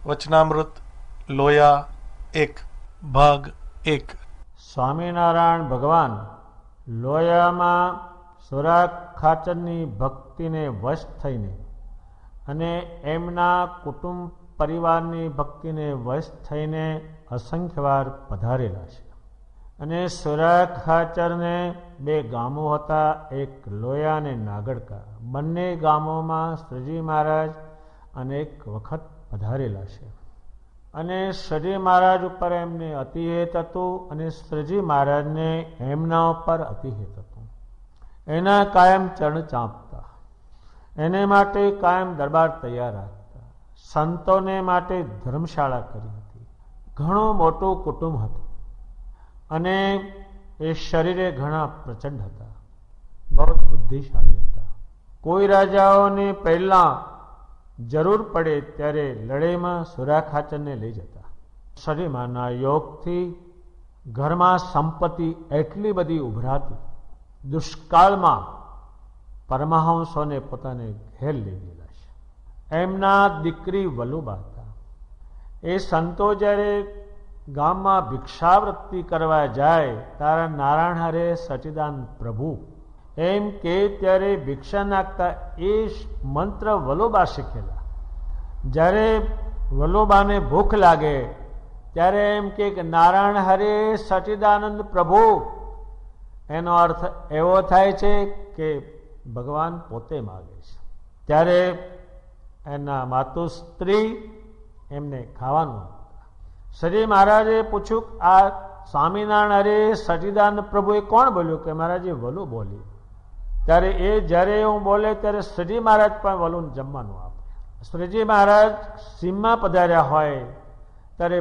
વચનામૃત લોયા 1 ભાગ 1। સ્વામિનારાયણ ભગવાન લોયામાં સુરાગ ખાચરની ભક્તિને વશ થઈને અને એમના કુટુંબ પરિવારની ભક્તિને વશ થઈને અસંખ્ય વાર પધારેલા છે। અને સુરાગ ખાચરને બે ગામો હતા, એક લોયા અને નાગડકા। બંને ગામોમાં શ્રીજી મહારાજ અનેક વખત પધારેલા છે અને શ્રીજી મહારાજ ઉપર એમને અતિહેત હતું અને શ્રીજી મહારાજને એમના ઉપર અતિહેત હતું। એના કાયમ ચરણ ચાંપતા, એને માટે કાયમ દરબાર તૈયાર રાખતા, સંતોને માટે ધર્મશાળા કરી હતી, ઘણું મોટું કુટુંબ હતું અને એ શરીરે ઘણા પ્રચંડ હતા, બહુ બુદ્ધિશાળી હતા। કોઈ રાજાઓને પહેલા જરૂર પડે ત્યારે લડાઈમાં સુરાગ ખાચરને લઈ જતા। શ્રીમાના યોગથી ઘરમાં સંપત્તિ એટલી બધી ઉભરાતી, દુષ્કાળમાં પરમહંસોને પોતાને ઘેર લઈ ગયેલા છે। એમના દીકરી વલુબા હતા। એ સંતો જ્યારે ગામમાં ભિક્ષાવૃત્તિ કરવા જાય ત્યારે નારાયણ હરે સચિદાનંદ પ્રભુ એમ કે ત્યારે ભિક્ષા નાખતા એ મંત્ર વલોબા શીખેલા। જ્યારે વલોબાને ભૂખ લાગે ત્યારે એમ કે નારાયણ હરે સચિદાનંદ પ્રભુ, એનો અર્થ એવો થાય છે કે ભગવાન પોતે માગે છે। ત્યારે એના માતુશ્રી એમને ખાવાનું આપતા। શ્રી મહારાજે પૂછ્યું, આ સ્વામિનારાયણ હરે સચિદાનંદ પ્રભુએ કોણ બોલ્યું? કે મહારાજે વલુ બોલી। ત્યારે એ જ્યારે હું બોલે ત્યારે શ્રીજી મહારાજ પણ વલુને જમવાનું આપે। શ્રીજી મહારાજ સીમમાં પધાર્યા હોય ત્યારે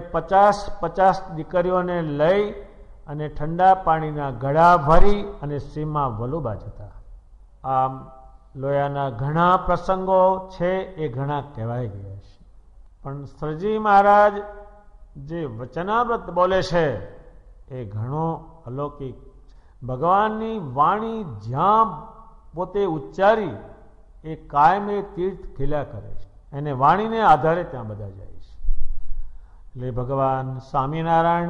50 દીકરીઓને લઈ અને ઠંડા પાણીના ગળા ભરી અને સીમમાં વલુબા જતા। આમ લોયાના ઘણા પ્રસંગો છે, એ ઘણા કહેવાય ગયા છે, પણ શ્રીજી મહારાજ જે વચનામૃત બોલે છે એ ઘણો અલૌકિક। ભગવાનની વાણી જ્યાં પોતે ઉચ્ચારી એ કાયમ એ તીર્થ ખીલ્યા કરે છે, એને વાણીને આધારે ત્યાં બધા જાય છે। એટલે ભગવાન સ્વામિનારાયણ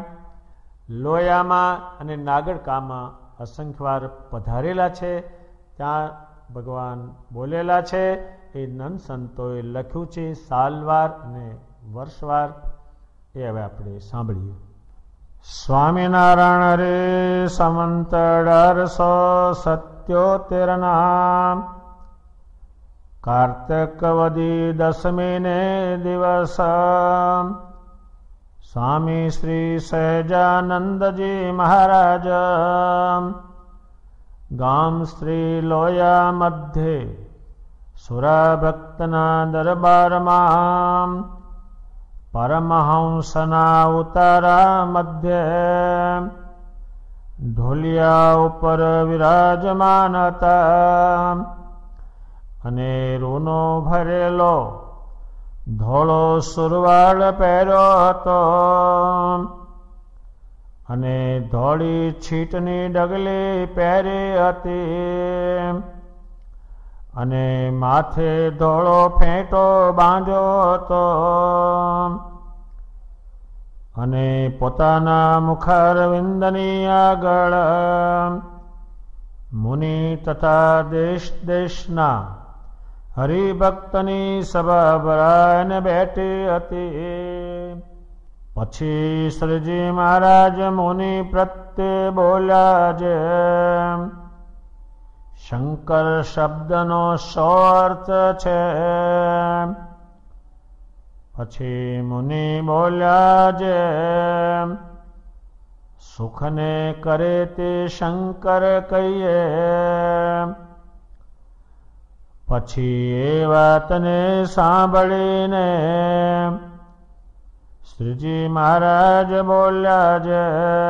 લોયામાં અને નાગડકામાં અસંખ્ય વાર પધારેલા છે, ત્યાં ભગવાન બોલેલા છે। એ નંદ સંતોએ લખ્યું છે સાલવાર અને વર્ષવાર, એ હવે આપણે સાંભળીએ। સ્વામિનારાયણ હરે સમંત 1877 કાર્તક વદી દસમીને દિવસ સ્વામી શ્રી સહજાનંદજી મહારાજ ગામ શ્રી લોયા મધ્યે સુરા ભક્તના દરબારમાં પરમહંસના ઉતારા મધ્યે ઢોલિયા ઉપર વિરાજમાન હતા અને રૂનો ભરેલો ધોળો સુરવાળ પહેર્યો હતો અને ધોળી છીટની ડગલી પહેરી હતી અને માથે ધોળો ફેંટો બાંધ્યો હતો અને પોતાના મુખારવિંદની આગળ મુનિ તથા દેશ દેશના હરિભક્તની સભા ભરાઈને બેઠી હતી। પછી શ્રીજી મહારાજ મુનિ પ્રત્યે બોલ્યા જે શંકર શબ્દનો શો અર્થ છે? પછી મુનિ બોલ્યા જે સુખને કરે તે શંકર કહીએ। પછી એ વાતને સાંભળીને શ્રીજી મહારાજ બોલ્યા જે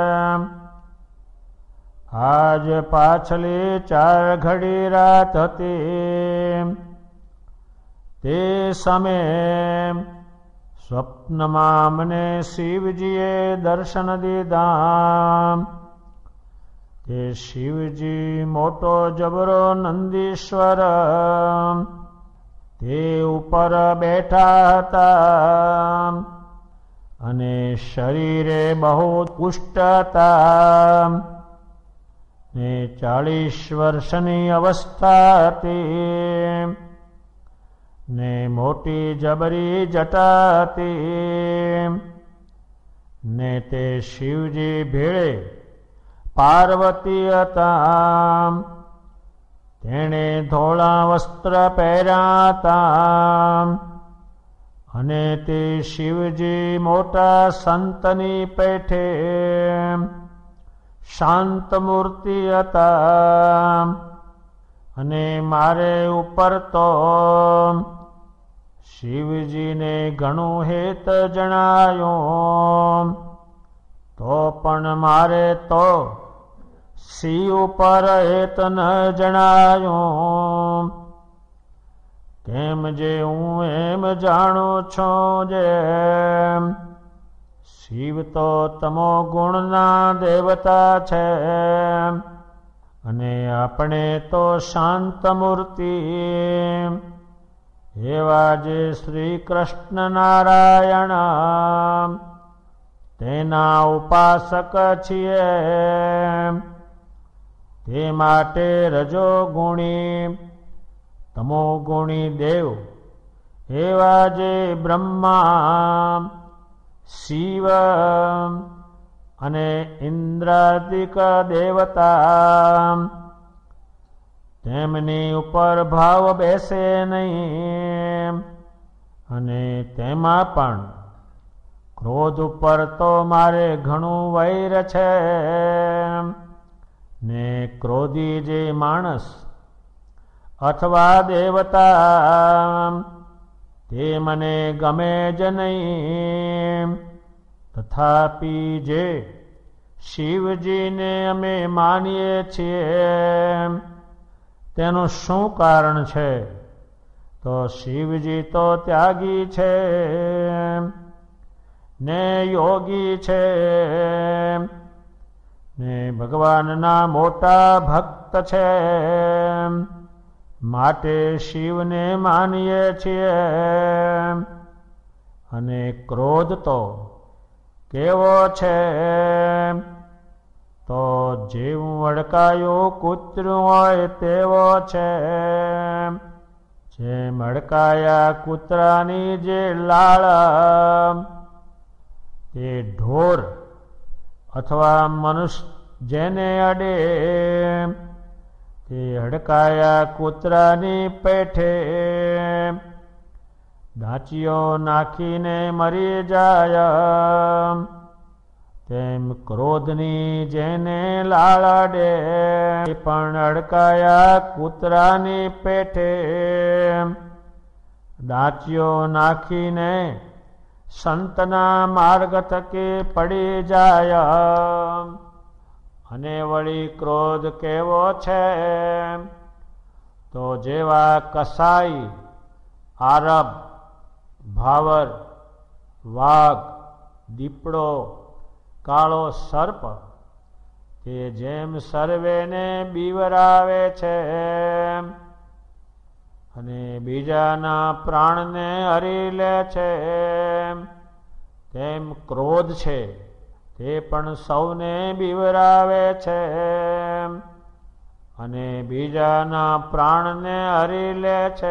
આજ પાછલી 4 ઘડી રાત હતી, તે સમયે સ્વપ્નમાં મને શિવજીએ દર્શન દીધા કે શિવજી મોટો જબરો નંદીશ્વર તે ઉપર બેઠા હતા અને શરીરે બહુ પુષ્ટ હતા ને 40 વર્ષની અવસ્થા હતી ને મોટી જબરી જટા હતી ને તે શિવજી ભેળે પાર્વતી હતા. તેણે ધોળા વસ્ત્ર પહેર્યા હતા અને તે શિવજી મોટા સંતની પેઠે શાંત મૂર્તિ હતા અને મારે ઉપર તો શિવજીને ઘણું હેત જણાયું, તો પણ મારે તો શિવ ઉપર હેત ન જણાયું. કેમ જે હું એમ જાણું છું જે શિવ તો તમો ગુણના દેવતા છે અને આપણે તો શાંત મૂર્તિ એવા જે શ્રી કૃષ્ણ નારાયણ તેના ઉપાસક છીએ. તે માટે રજોગુણી તમોગુણી દેવ એવા જે બ્રહ્મા શિવ અને ઇન્દ્રાદિક દેવતા તેમની ઉપર ભાવ બેસે નહીં અને તેમાં પણ ક્રોધ ઉપર તો મારે ઘણું વૈર છે ને ક્રોધી જે માણસ અથવા દેવતા તે મને ગમે જ નહીં. તથાપી જે શિવજીને અમે માનીએ છીએ તેનું શું કારણ છે? તો શિવજી તો ત્યાગી છે ને યોગી છે ને ભગવાનના મોટા ભક્ત છે. માટે શિવને માનીએ છીએ. અને ક્રોધ તો કેવો છે? તો જેવું અડકાયું કૂતરું હોય તેવો છે. જેમ અડકાયા કૂતરાની જે લાળ તે ઢોર અથવા મનુષ્ય જેને અડે તે હડકાયા કૂતરાની પેઠે ડાંચીઓ નાખીને મરી જાય, તેમ ક્રોધની જેને લાળ અડે પણ અડકાયા કૂતરાની પેઠે ડાંચીઓ નાખીને સંતના માર્ગ થકી પડી જાય. અને વળી ક્રોધ કેવો છે? તો જેવા કસાઈ, આરબ, ભાવર, વાઘ, દીપડો, કાળો સર્પ તે જેમ સર્વેને બીવરાવે છે અને બીજાના પ્રાણને હરી લે છે, તેમ ક્રોધ છે તે પણ સૌને બીવરાવે છે અને બીજાના પ્રાણને હરી લે છે.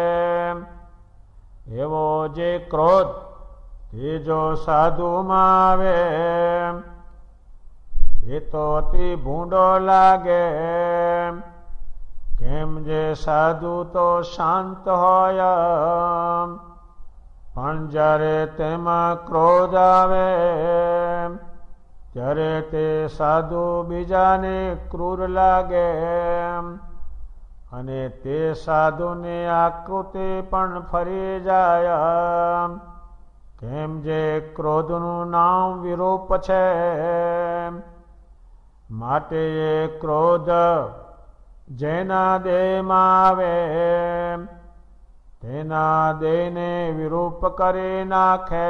એવો જે ક્રોધ તે જો સાધુમાં આવે એ તો અતિ ભૂંડો લાગે. કેમ જે સાધુ તો શાંત હોય પણ જ્યારે તેમાં ક્રોધ આવે ત્યારે તે સાધુ બીજાને ક્રૂર લાગે અને તે સાધુની આકૃતિ પણ ફરી જાય. કેમ જે ક્રોધનું નામ વિરૂપ છે. માટે એ ક્રોધ જેના દેહમાં આવે તેના દેહને વિરૂપ કરી નાખે.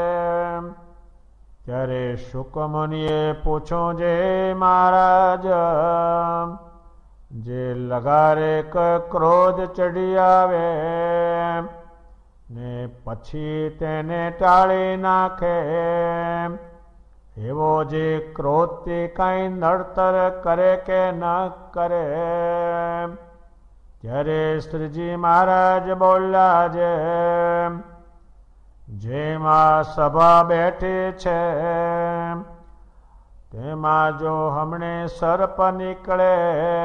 ત્યારે શુકમુનિએ પૂછ્યું, જે મહારાજ જે લગારે ક્રોધ ચડી આવે ને પછી તેને ટાળી નાખે, એવો જે ક્રોધથી કાંઈ નડતર કરે કે ન કરે. ત્યારે શ્રીજી મહારાજ બોલ્યા જેમાં સભા બેઠી છે તેમાં જો હમણે સર્પ નીકળે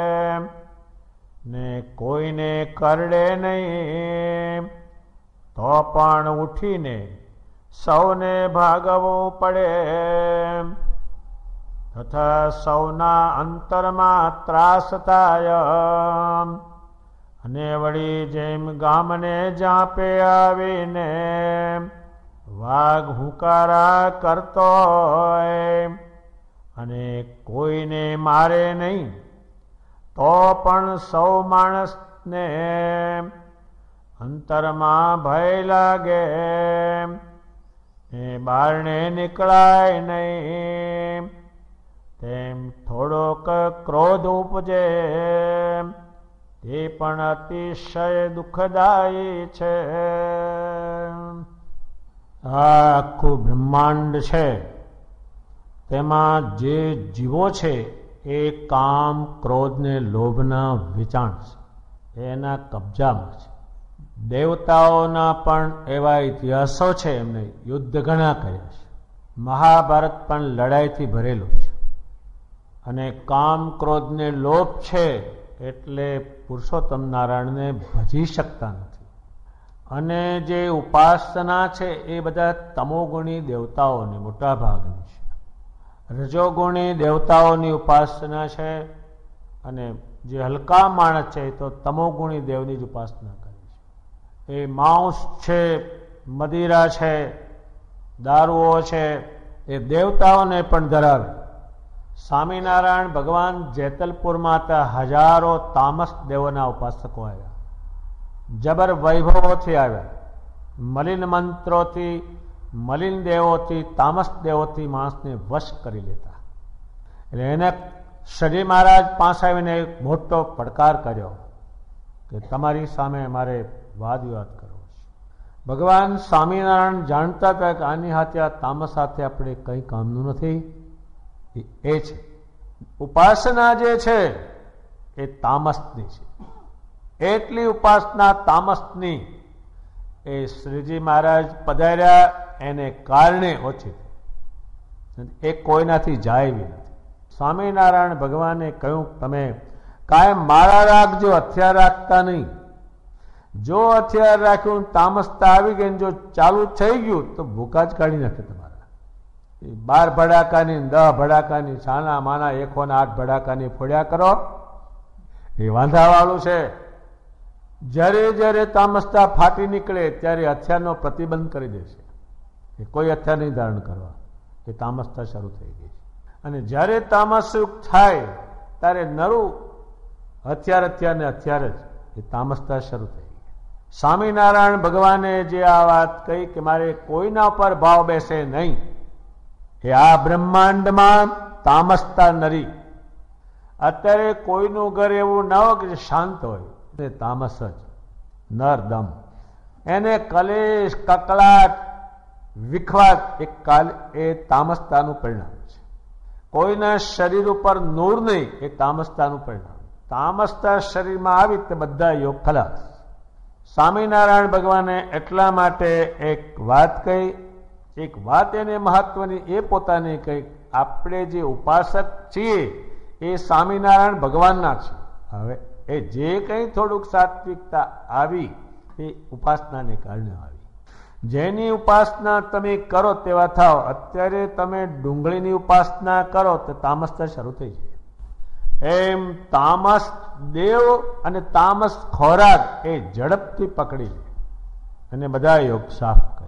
ને કોઈને કરડે નહીં તો પણ ઉઠીને સૌને ભાગવું પડે તથા સૌના અંતરમાં ત્રાસ થાય. અને વળી જેમ ગામને જાપે આવીને વાઘ હુંકારા કરતો હોય અને કોઈને મારે નહીં તો પણ સૌ માણસને અંતરમાં ભય લાગે એ બારણે નીકળાય નહીં, તેમ થોડોક ક્રોધ ઉપજે તે પણ અતિશય દુઃખદાયી છે. આ આખું બ્રહ્માંડ છે તેમાં જે જીવો છે એ કામ ક્રોધ ને લોભના વિચાણ છે, એના કબજામાં છે. દેવતાઓના પણ એવા ઇતિહાસો છે, એમને યુદ્ધ ઘણા કર્યા છે. મહાભારત પણ લડાઈથી ભરેલું છે. અને કામ ક્રોધ ને લોભ છે એટલે પુરુષોત્તમ નારાયણને ભજી શકતા નથી. અને જે ઉપાસના છે એ બધા તમોગુણી દેવતાઓની મોટા ભાગની છે. રજોગુણી દેવતાઓની ઉપાસના છે અને જે હલકા માણસ છે એ તો તમોગુણી દેવની જ ઉપાસના કરે છે. એ માંસ છે, મદિરા છે, દારૂઓ છે એ દેવતાઓને પણ ધરાવે. સ્વામિનારાયણ ભગવાન જેતલપુરમાં હતા, હજારો તામસ દેવોના ઉપાસકો આવ્યા, જબર વૈભવોથી આવ્યા. મલિન મંત્રોથી, મલિન દેવોથી, તામસ દેવોથી માણસને વશ કરી લેતા. એટલે એને શ્રી મહારાજ પાસે આવીને એક મોટો પડકાર કર્યો કે તમારી સામે મારે વાદ વિવાદ કરવો છે. ભગવાન સ્વામિનારાયણ જાણતા હતા કે આની સાથે આ તામસ સાથે આપણે કંઈ કામનું નથી. એ છે ઉપાસના જે છે એ તામસની છે. એટલી ઉપાસના તામસની એ શ્રીજી મહારાજ પધાર્યા એને કારણે ઓછી થઈ. એ કોઈનાથી જાય બી નથી. સ્વામિનારાયણ ભગવાને કહ્યું તમે કાયમ મારા રાખજો, હથિયાર રાખતા નહીં. જો હથિયાર રાખ્યું તામસતા આવી ગઈ, જો ચાલુ થઈ ગયું તો ભૂકા જ કાઢી નાખે તમારા. 12 ભડાકાની 10 ભડાકાની છાના માના 108 ભડાકાની ફોડ્યા કરો, એ વાંધાવાળું છે. જ્યારે જ્યારે તામસતા ફાટી નીકળે ત્યારે હથિયારનો પ્રતિબંધ કરી દેશે કે કોઈ હથિયાર નહીં ધારણ કરવા, એ તામસતા શરૂ થઈ ગઈ. અને જ્યારે તામસયુક્ત થાય ત્યારે નરું હથિયાર ને હથિયાર જ, એ તામસતા શરૂ થઈ ગઈ. સ્વામિનારાયણ ભગવાને જે આ વાત કહી કે મારે કોઈના પર ભાવ બેસે નહીં, એ આ બ્રહ્માંડમાં તામસતા નરી. અત્યારે કોઈનું ઘર એવું ન હોય કે શાંત હોય, એ તામસ જ નર દમ. એને કલેશ, કકળાટ, વિખવાટ એ તામસતાનું પરિણામ છે. કોઈના શરીર ઉપર નૂર નહીં, એ તામસતાનું પરિણામ. તામસતા શરીરમાં આવી તે બધા યોગ ખલાસ. સ્વામિનારાયણ ભગવાને એટલા માટે એક વાત કહી, એક વાત એને મહત્વની એ પોતાની કહી, આપણે જે ઉપાસક છીએ એ સ્વામિનારાયણ ભગવાનના છે. હવે એ જે કંઈ થોડુંક સાત્વિકતા આવી એ ઉપાસનાને કારણે આવી. જેની ઉપાસના તમે કરો તેવા થાવ. અત્યારે તમે ડુંગળીની ઉપાસના કરો તો તામસતા શરૂ થઈ જાય. એમ તામસ દેવ અને તામસ ખોરાક એ ઝડપથી પકડી લે અને બધા યોગ સાફ કરે.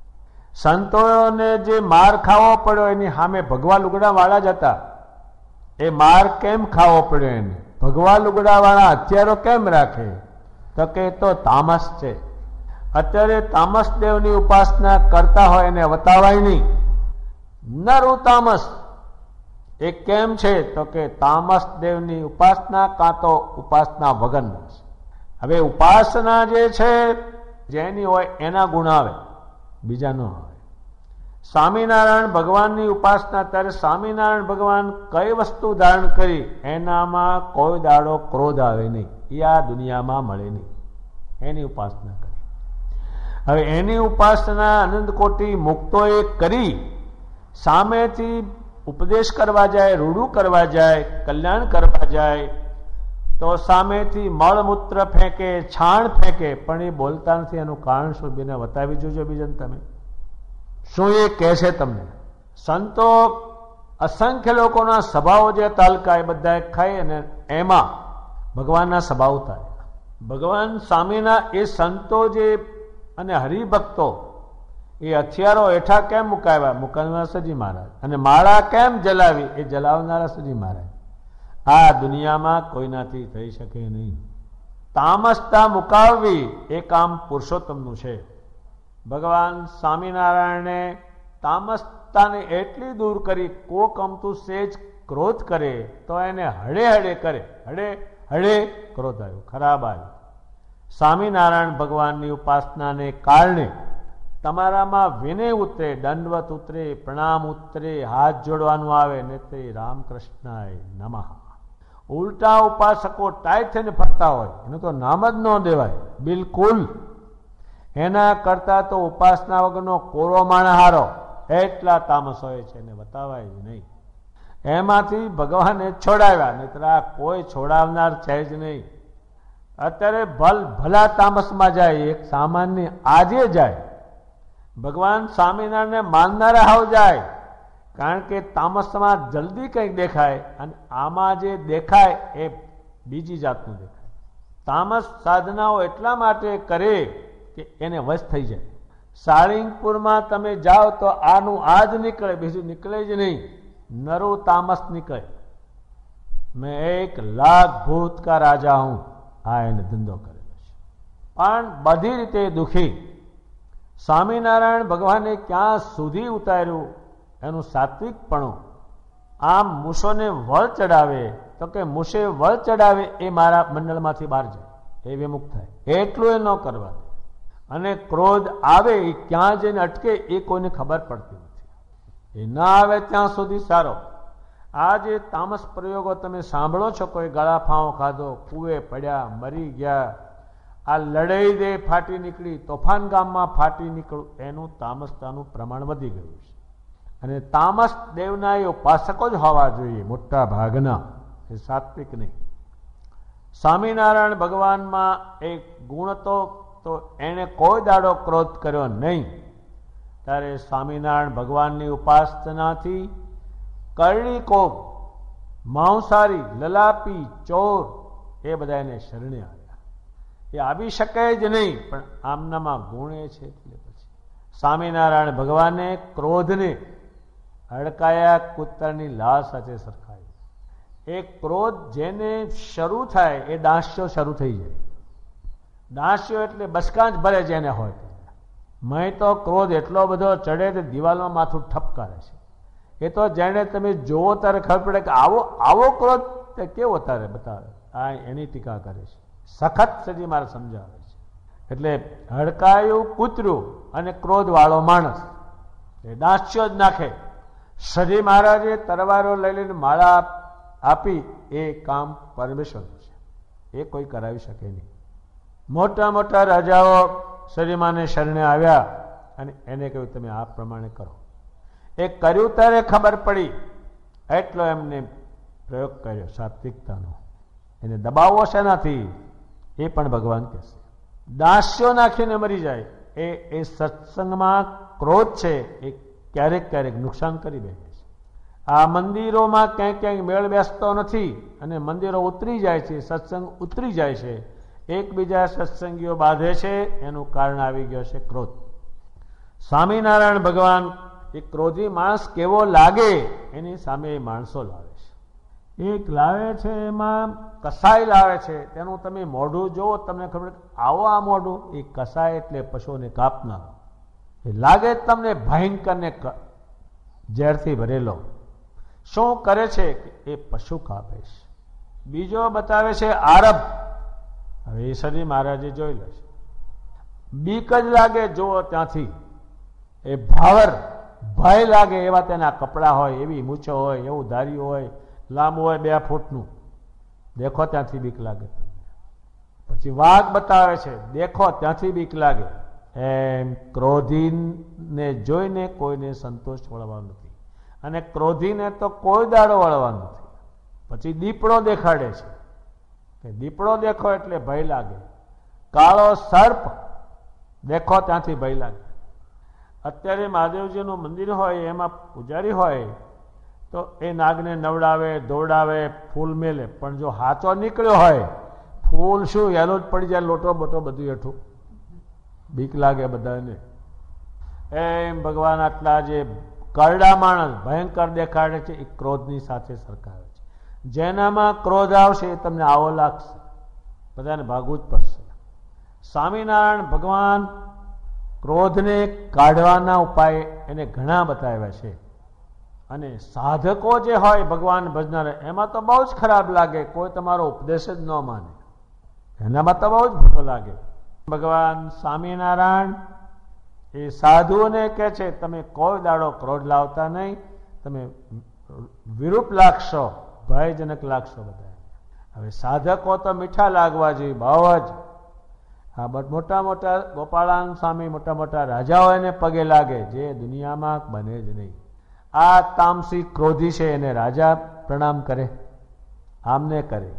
સંતોને જે માર ખાવો પડ્યો એની સામે ભગવા લુગડા વાળા જ હતા. એ માર કેમ ખાવો પડ્યો એને? ભગવા લુગડા વાળા હથિયારો કેમ રાખે? તો કે તો તામસ છે. અત્યારે તામસ દેવની ઉપાસના કરતા હોય એને વતાવાય નહીં. નરું તામસ એ કેમ છે તો કે તામસ દેવની ઉપાસના કાં તો ઉપાસના વગરના છે. હવે ઉપાસના જે છે જેની હોય એના ગુણ આવે, બીજા ન આવે. સ્વામિનારાયણ ભગવાનની ઉપાસના, ત્યારે સ્વામિનારાયણ ભગવાન કઈ વસ્તુ ધારણ કરી એનામાં કોઈ દાડો ક્રોધ આવે નહીં, એ આ દુનિયામાં મળે નહીં, એની ઉપાસના કરી. હવે એની ઉપાસના અનંત કોટી મુક્તોએ કરી, સામેથી ઉપદેશ કરવા જાય, રૂડું કરવા જાય, કલ્યાણ કરવા જાય તો સામેથી મળમૂત્ર ફેંકે, છાણ ફેંકે, પણ એ બોલતા નથી. એનું કારણ શું બેને બતાવી જોજો બીજાને તમે શું એ કહે છે તમને. સંતો અસંખ્ય લોકોના સ્વભાવ જે તાલકા એ બધા ખાય અને એમાં ભગવાનના સ્વભાવ થાય. ભગવાન સ્વામીના એ સંતો જે અને હરિભક્તો એ હથિયારો હેઠા કેમ મુકાવ્યા? મુકાવનારા સજી મહારાજ. અને માળા કેમ જલાવી? એ જલાવનારા સજી મહારાજ. આ દુનિયામાં કોઈનાથી થઈ શકે નહીં. તામસતા મુકાવવી એ કામ પુરુષોત્તમનું છે. ભગવાન સ્વામિનારાયણે તામસતાને એટલી દૂર કરી, કોક અમતું સેજ ક્રોધ કરે તો એને હળે હળે કરે, હળે હળે ક્રોધ આવ્યો, ખરાબ આવ્યો. સ્વામિનારાયણ ભગવાનની ઉપાસનાને કારણે તમારામાં વિનય ઉતરે, દંડવત ઉતરે, પ્રણામ ઉતરે, હાથ જોડવાનું આવે ને તે રામકૃષ્ણાય નમઃ. ઉલટા ઉપાસકો ટાઈટ થઈને ફરતા હોય એનું તો નામ જ ન દેવાય બિલકુલ. એના કરતા તો ઉપાસના વગરનો કોરો માણહારો એટલા તામસ હોય છે એને બતાવાય જ નહીં. એમાંથી ભગવાને છોડાવ્યા, નહીતર આ કોઈ છોડાવનાર છે જ નહીં. અત્યારે ભલા તામસમાં જાય, એક સામાન્ય આજે જાય. ભગવાન સ્વામિનારાયણને માનનારા હાવ જાય, કારણ કે તામસમાં જલ્દી કંઈક દેખાય અને આમાં જે દેખાય એ બીજી જાતનું દેખાય. તામસ સાધનાઓ એટલા માટે કરે કે એને વશ થઈ જાય. સાળીંગપુરમાં તમે જાઓ તો આનું આ જ નીકળે, બીજું નીકળે જ નહીં. નરું તામસ નીકળે. મેં 1 લાખ ભૂત કા રાજા હું, આ એને ધંધો કરેલો છે, પણ બધી રીતે દુઃખી. સ્વામિનારાયણ ભગવાને ક્યાં સુધી ઉતાર્યું એનું સાત્વિકપણું. આમ મૂછોને વળ ચડાવે તો કે મૂછે વળ ચડાવે એ મારા મંડળમાંથી બહાર જાય, એ વિમુખ થાય. એટલું એ ન કરવા દે. અને ક્રોધ આવે એ ક્યાં જઈને અટકે એ કોઈને ખબર પડતી નથી. એ ના આવે ત્યાં સુધી સારો. આ જે તામસ પ્રયોગો તમે સાંભળો છો, કોઈ ગળા ફાંવો ખાધો, કૂવે પડ્યા, મરી ગયા, આ લડાઈ દે ફાટી નીકળી, તોફાન ગામમાં ફાટી નીકળ્યું, એનું તામસતાનું પ્રમાણ વધી ગયું છે. અને તામસ દેવના એ ઉપાસકો જ હોવા જોઈએ મોટા ભાગના, એ સાત્વિક નહીં. સ્વામિનારાયણ ભગવાનમાં એક ગુણ તો એણે કોઈ દાડો ક્રોધ કર્યો નહીં. ત્યારે સ્વામિનારાયણ ભગવાનની ઉપાસનાથી કરણી કોપ, માંસારી, લલાપી, ચોર એ બધા એને શરણે આવ્યા. એ આવી શકે જ નહીં, પણ આમનામાં ગુણ એ છે. એટલે પછી સ્વામિનારાયણ ભગવાને ક્રોધને હડકાયા કૂતરની લાશ સાથે સરખાવી. એ ક્રોધ જેને શરૂ થાય એ દાસ્યો શરૂ થઈ જાય. દાસ્યો એટલે બસકાં જ ભરે જેને હોય. મેં તો ક્રોધ એટલો બધો ચડે તે દિવાલમાં માથું ઠપકારે છે. એ તો જેને તમે જોવો ત્યારે ખબર પડે કે આવો ક્રોધ તે કેવો તારે બતાવે. આ એની ટીકા કરે છે, સખત સજી મારે સમજાવે છે. એટલે હડકાયું કૂતરું અને ક્રોધવાળો માણસ એ દાસ્યો જ નાખે. સજી મહારાજે તરવારો લઈ લઈને માળા આપી, એ કામ પરમેશ્વરનું છે, એ કોઈ કરાવી શકે નહીં. મોટા મોટા રાજાઓ સજીમાને શરણે આવ્યા અને એને કહ્યું તમે આ પ્રમાણે કરો. એ કર્યું ત્યારે ખબર પડી, એટલો એમને પ્રયોગ કર્યો સાત્વિકતાનો. એને દબાવો શેનાથી એ પણ ભગવાન કહેશે. દાસ્યો નાખીને મરી જાય એ સત્સંગમાં ક્રોધ છે એ ક્યારેક ક્યારેક નુકસાન કરી દે છે. આ મંદિરોમાં ક્યાંક ક્યાંક મેળ બેસતો નથી અને મંદિરો ઉતરી જાય છે, સત્સંગ ઉતરી જાય છે, એકબીજા સત્સંગીઓ બાંધે છે. એનું કારણ આવી ગયો છે ક્રોધ. સ્વામિનારાયણ ભગવાન એ ક્રોધી માણસ કેવો લાગે એની સામે એ માણસો લાવે છે. એક લાવે છે એમાં કસાય લાવે છે, તેનું તમે મોઢું જુઓ તમને ખબર આવો આ મોઢું એ કસાય એટલે પશુઓને કાપનાર. એ લાગે તમને ભયંકર ને ઝેરથી ભરેલો. શું કરે છે એ પશુ કાપે છે. બીજો બતાવે છે આરબ. હવે એ શનિ મહારાજે જોઈ લે છે. બીક જ લાગે જુઓ ત્યાંથી, એ ભાવર ભય લાગે એવા તેના કપડાં હોય, એવી મૂછો હોય, એવું ધાર્યું હોય, લાંબુ હોય 2 ફૂટનું. દેખો ત્યાંથી બીક લાગે. પછી વાઘ બતાવે છે, દેખો ત્યાંથી બીક લાગે. એમ ક્રોધીને જોઈને કોઈને સંતોષ વળવાનો નથી, અને ક્રોધીને તો કોઈ દાડો વળવાનો નથી. પછી દીપડો દેખાડે છે કે દીપડો દેખો એટલે ભય લાગે. કાળો સર્પ દેખો ત્યાંથી ભય લાગે. અત્યારે મહાદેવજીનું મંદિર હોય, એમાં પૂજારી હોય તો એ નાગને નવડાવે, દોડાવે, ફૂલ મેલે, પણ જો હાચો નીકળ્યો હોય, ફૂલ શું હેલો જ પડી જાય, લોટો બોટો બધું હેઠું. બીક લાગે બધાને. એમ ભગવાન આટલા જે કરડા માણસ ભયંકર દેખાડે છે, એ ક્રોધની સાથે સરખાવે છે. જેનામાં ક્રોધ આવશે એ તમને આવો લાગશે, બધાને ભાગવું જ પડશે. સ્વામિનારાયણ ભગવાન ક્રોધને કાઢવાના ઉપાય એને ઘણા બતાવ્યા છે. અને સાધકો જે હોય ભગવાન ભજનાર, એમાં તો બહુ જ ખરાબ લાગે, કોઈ તમારો ઉપદેશ જ ન માને, એનામાં તો બહુ જ ભૂલો લાગે. ભગવાન સ્વામિનારાયણ એ સાધુઓને કહે છે, તમે કોઈ દાડો ક્રોધ લાવતા નહીં, તમે વિરૂપ લાગશો, ભયજનક લાગશો બધા. હવે સાધકો તો મીઠા લાગવા જોઈએ, બહુ જ. હા, મોટા મોટા ગોપાળાન સ્વામી, મોટા મોટા રાજાઓ એને પગે લાગે, જે દુનિયામાં બને જ નહીં. આ તામસી ક્રોધી છે, એને રાજા પ્રણામ કરે, આમને કરે,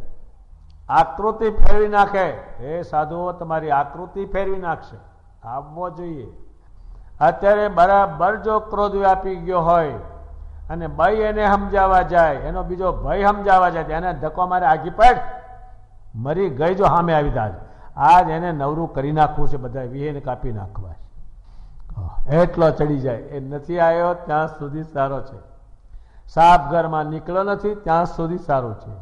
આકૃતિ ફેરવી નાખે. એ સાધુઓ તમારી આકૃતિ ફેરવી નાખશે, આવવો જોઈએ. અત્યારે બરાબર જો ક્રોધ વ્યાપી ગયો હોય અને ભાઈ એને સમજાવવા જાય, એનો બીજો ભાઈ સમજાવવા જાય, એને ધક્કો મારે આગી પડ, મરી ગઈ જો સામે આવી દાદ, આજ એને નવરું કરી નાખવું છે, બધા વિહેને કાપી નાખવા છે. એટલો ચડી જાય. એ નથી આવ્યો ત્યાં સુધી સારો છે, સાપ ઘરમાં નીકળ્યો નથી ત્યાં સુધી સારું છે,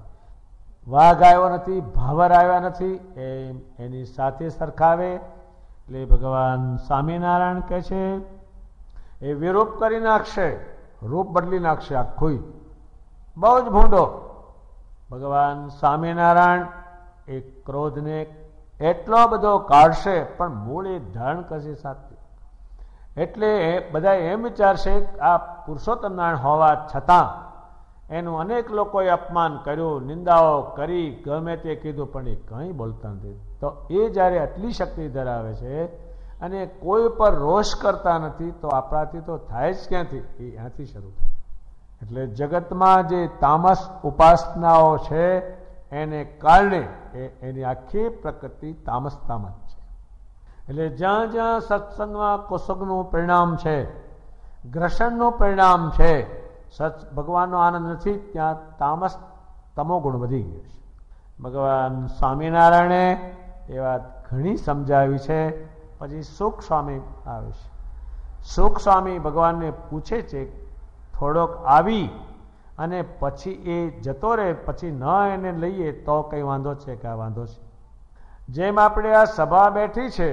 વાઘ આવ્યો નથી, ભાવર આવ્યા નથી, એમ એની સાથે સરખાવે. એટલે ભગવાન સ્વામિનારાયણ કહે છે એ વિરૂપ કરી નાખશે, રૂપ બદલી નાખશે આખું, બહુ જ ભૂંડો. ભગવાન સ્વામિનારાયણ એ ક્રોધને એટલો બધો કાઢશે, પણ મૂળ એ ધારણ કરશે સાથે. એટલે બધા એમ વિચારશે આ પુરુષોત્તમ નારાયણ હોવા છતાં એનું અનેક લોકોએ અપમાન કર્યું, નિંદાઓ કરી, ગમે તે કીધું, પણ એ કંઈ બોલતા નથી. તો એ જ્યારે આટલી શક્તિ ધરાવે છે અને કોઈ પર રોષ કરતા નથી, તો આપણાથી તો થાય જ ક્યાંથી? એ ત્યાંથી શરૂ થાય. એટલે જગતમાં જે તામસ ઉપાસનાઓ છે એને કારણે એની આખી પ્રકૃતિ તામસ તામસ છે. એટલે જ્યાં જ્યાં સત્સંગમાં કુસુગનું પરિણામ છે, ગ્રસનનું પરિણામ છે, ભગવાનનો આનંદ નથી, ત્યાં તામસ તમો ગુણ વધી ગયો છે. ભગવાન સ્વામિનારાયણે એ વાત ઘણી સમજાવી છે. પછી સુખ સ્વામી આવે છે. સુખ સ્વામી ભગવાનને પૂછે છે, થોડોક આવી અને પછી એ જતો રહે, પછી ન એને લઈએ તો કંઈ વાંધો છે કે? આ વાંધો છે. જેમ આપણે આ સભા બેઠી છે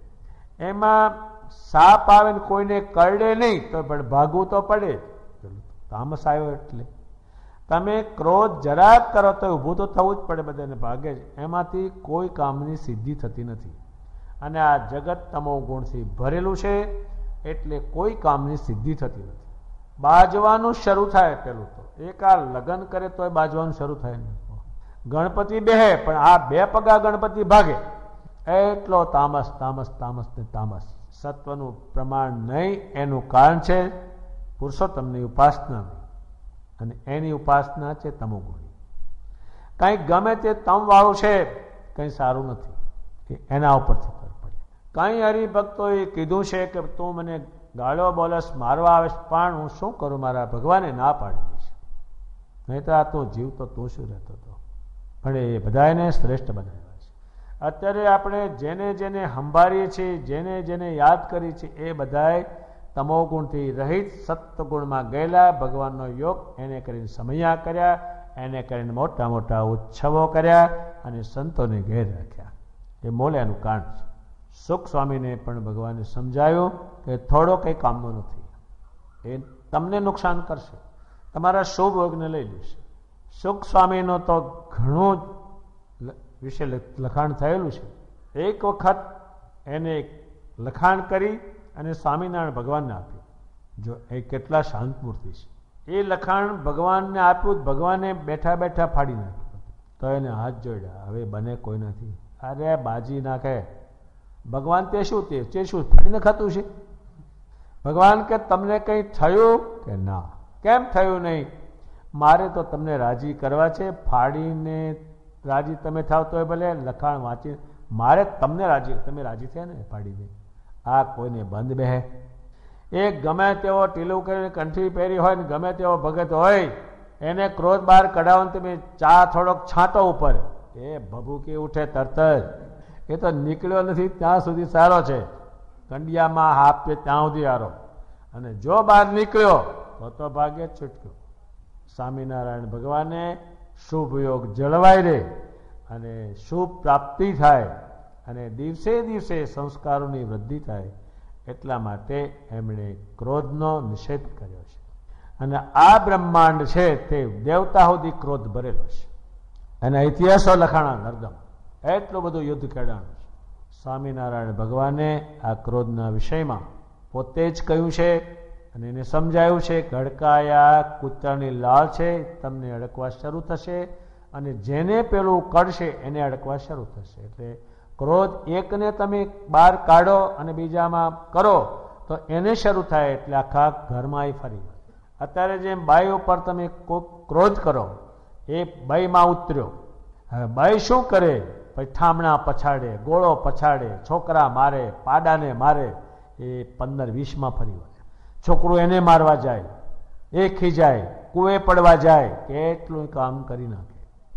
એમાં સાપ આવે ને કોઈને કરડે નહીં તો પણ ભાગવું તો પડે. તામસ આવ્યો એટલે તમે ક્રોધ જરાક કરો તો ઊભું તો થવું જ પડે, બધાને ભાગે જ. એમાંથી કોઈ કામની સિદ્ધિ થતી નથી. અને આ જગત તમો ગુણથી ભરેલું છે, એટલે કોઈ કામની સિદ્ધિ થતી નથી. બાજવાનું શરૂ થાય પેલું તો, એક આ લગ્ન કરે તો બાજવાનું શરૂ થાય નહીં. ગણપતિ બેહે પણ આ 2 પગા ગણપતિ ભાગે, એટલો તામસ તામસ તામસ ને તામસ. સત્વનું પ્રમાણ નહીં, એનું કારણ છે પુરુષોત્તમની ઉપાસના, અને એની ઉપાસના છે તમોગુણી. કંઈક ગમે તે તમવાળું છે, કંઈ સારું નથી, એના ઉપરથી ખબર પડે. કંઈ હરિભક્તોએ કીધું છે કે તું મને ગાળો બોલસ, મારવા આવે, પણ હું શું કરું, મારા ભગવાને ના પાડી દઈશ, નહીં તો આ તું જીવતો તું શું રહેતો હતો. પણ એ બધાને શ્રેષ્ઠ બનાવ્યા છે. અત્યારે આપણે જેને જેને સંભાળીએ છીએ, જેને જેને યાદ કરી છે, એ બધાએ તમોગુણથી રહિત સત્વગુણમાં ગયેલા. ભગવાનનો યોગ એને કરીને સમયા કર્યા, એને કરીને મોટા મોટા ઉત્સવો કર્યા અને સંતોને ઘેર રાખ્યા. એ મોલ્યાનું કારણ છે. સુખ સ્વામીને પણ ભગવાને સમજાવ્યું કે થોડો કંઈ કામનો નથી, એ તમને નુકસાન કરશે. તમારા શુભ યોગને લઈ લેશે. સુખ સ્વામીનો તો ઘણું વિશે લખાણ થયેલું છે. એક વખત એને લખાણ કરી અને સ્વામિનારાયણ ભગવાનને આપ્યું. જો એ કેટલા શાંત મૂર્તિ છે. એ લખાણ ભગવાનને આપ્યું, ભગવાને બેઠા બેઠા ફાડી નાખ્યું. તો એને હાથ જોડ્યા, હવે બને કોઈ નથી. અરે બાજી નાખે ભગવાન. તે શું ફાડી નખાતું છે? ભગવાન કે તમને કંઈ થયું કે ના? કેમ થયું નહીં? મારે તો તમને રાજી કરવા છે. ફાડીને રાજી તમે થાવ તો ભલે, લખાણ વાંચી મારે તમને રાજી, તમે રાજી થયા ને ફાડીને. આ કોઈને બંધ બેહે? એ ગમે તેવો ટીલું કરીને કંઠી પહેરી હોય ને ગમે તેવો ભગત હોય, એને ક્રોધ બહાર કઢાવો ને તમે ચા થોડોક છાંટો ઉપર, એ ભભૂકી ઉઠે તરત જ. એ તો નીકળ્યો નથી ત્યાં સુધી સારો છે, કંડિયામાં હાફ છે ત્યાં સુધી સારો. અને જો બહાર નીકળ્યો તો ભાગ્ય છૂટક્યો. સ્વામિનારાયણ ભગવાને શુભ યોગ જળવાઈ રહે અને શુભ પ્રાપ્તિ થાય અને દિવસે દિવસે સંસ્કારોની વૃદ્ધિ થાય, એટલા માટે એમણે ક્રોધનો નિષેધ કર્યો છે. અને આ બ્રહ્માંડ છે તે દેવતા સુધી ક્રોધ ભરેલો છે. એના ઇતિહાસો લખાણા નરદમ, એટલું બધું યુદ્ધ ખેડાણું છે. સ્વામિનારાયણ ભગવાને આ ક્રોધના વિષયમાં પોતે જ કહ્યું છે અને એને સમજાયું છે કે હડકાયા કૂતરાની લાળ છે, તમને અડકવા શરૂ થશે અને જેને પેલું કડશે એને અડકવા શરૂ થશે. એટલે ક્રોધ એકને તમે બહાર કાઢો અને બીજામાં કરો તો એને શરૂ થાય એટલે આખા ઘરમાં એ ફરી વળે. અત્યારે જેમ બાઈ ઉપર તમે ક્રોધ કરો, એ બાઈમાં ઉતર્યો. હવે બાઈ શું કરે? ઠામણા પછાડે, ગોળો પછાડે, છોકરા મારે, પાડાને મારે, એ 15-20માં ફરી વળે. છોકરું એને મારવા જાય, એ ખીજાય, કૂએ પડવા જાય, કેટલું કામ કરી નાખે.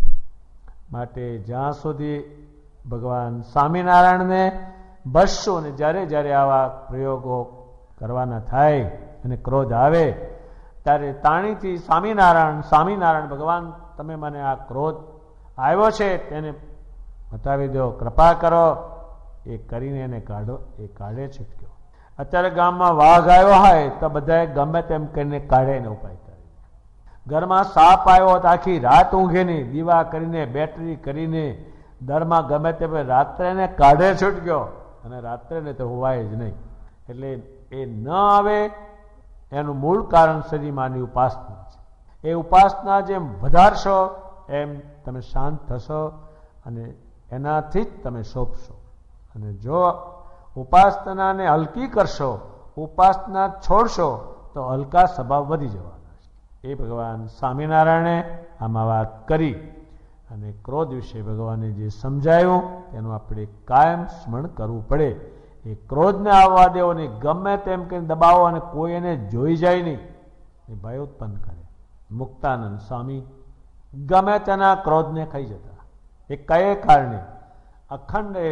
માટે જ્યાં સુધી ભગવાન સ્વામિનારાયણને બસશો ને જ્યારે જ્યારે આવા પ્રયોગો કરવાના થાય અને ક્રોધ આવે ત્યારે તાણીથી સ્વામિનારાયણ ભગવાન તમે મને આ ક્રોધ આવ્યો છે તેને બતાવી દો, કૃપા કરો. એ કરીને એને કાઢો. એ કાઢે છૂટક્યો. અત્યારે ગામમાં વાઘ આવ્યો હોય તો બધાએ ગમે તેમ કરીને કાઢે ને ઉપાય કરે. ઘરમાં સાપ આવ્યો તો આખી રાત ઊંઘે નહીં, દીવા કરીને બેટરી કરીને દરમાં ગમે તે રાત્રે ને કાઢે છૂટક્યો અને રાત્રે ને તો હોવાય જ નહીં. એટલે એ ન આવે એનું મૂળ કારણ શ્રીમાની ઉપાસના છે. એ ઉપાસના જેમ વધારશો એમ તમે શાંત થશો અને એનાથી જ તમે શોભશો. અને જો ઉપાસનાને હલકી કરશો, ઉપાસના છોડશો તો હલકા સ્વભાવ વધી જવાના છે. એ ભગવાન સ્વામિનારાયણે આમાં વાત કરી અને ક્રોધ વિશે ભગવાને જે સમજાયું તેનું આપણે કાયમ સ્મરણ કરવું પડે. એ ક્રોધને આવવા દેવો નહીં, ગમે તેમ કરીને દબાવો અને કોઈ એને જોઈ જાય નહીં, એ ભય ઉત્પન્ન કરે. મુક્તાનંદ સ્વામી ગમે તેના ક્રોધને ખાઈ જતા. એ કયે કારણે અખંડ એ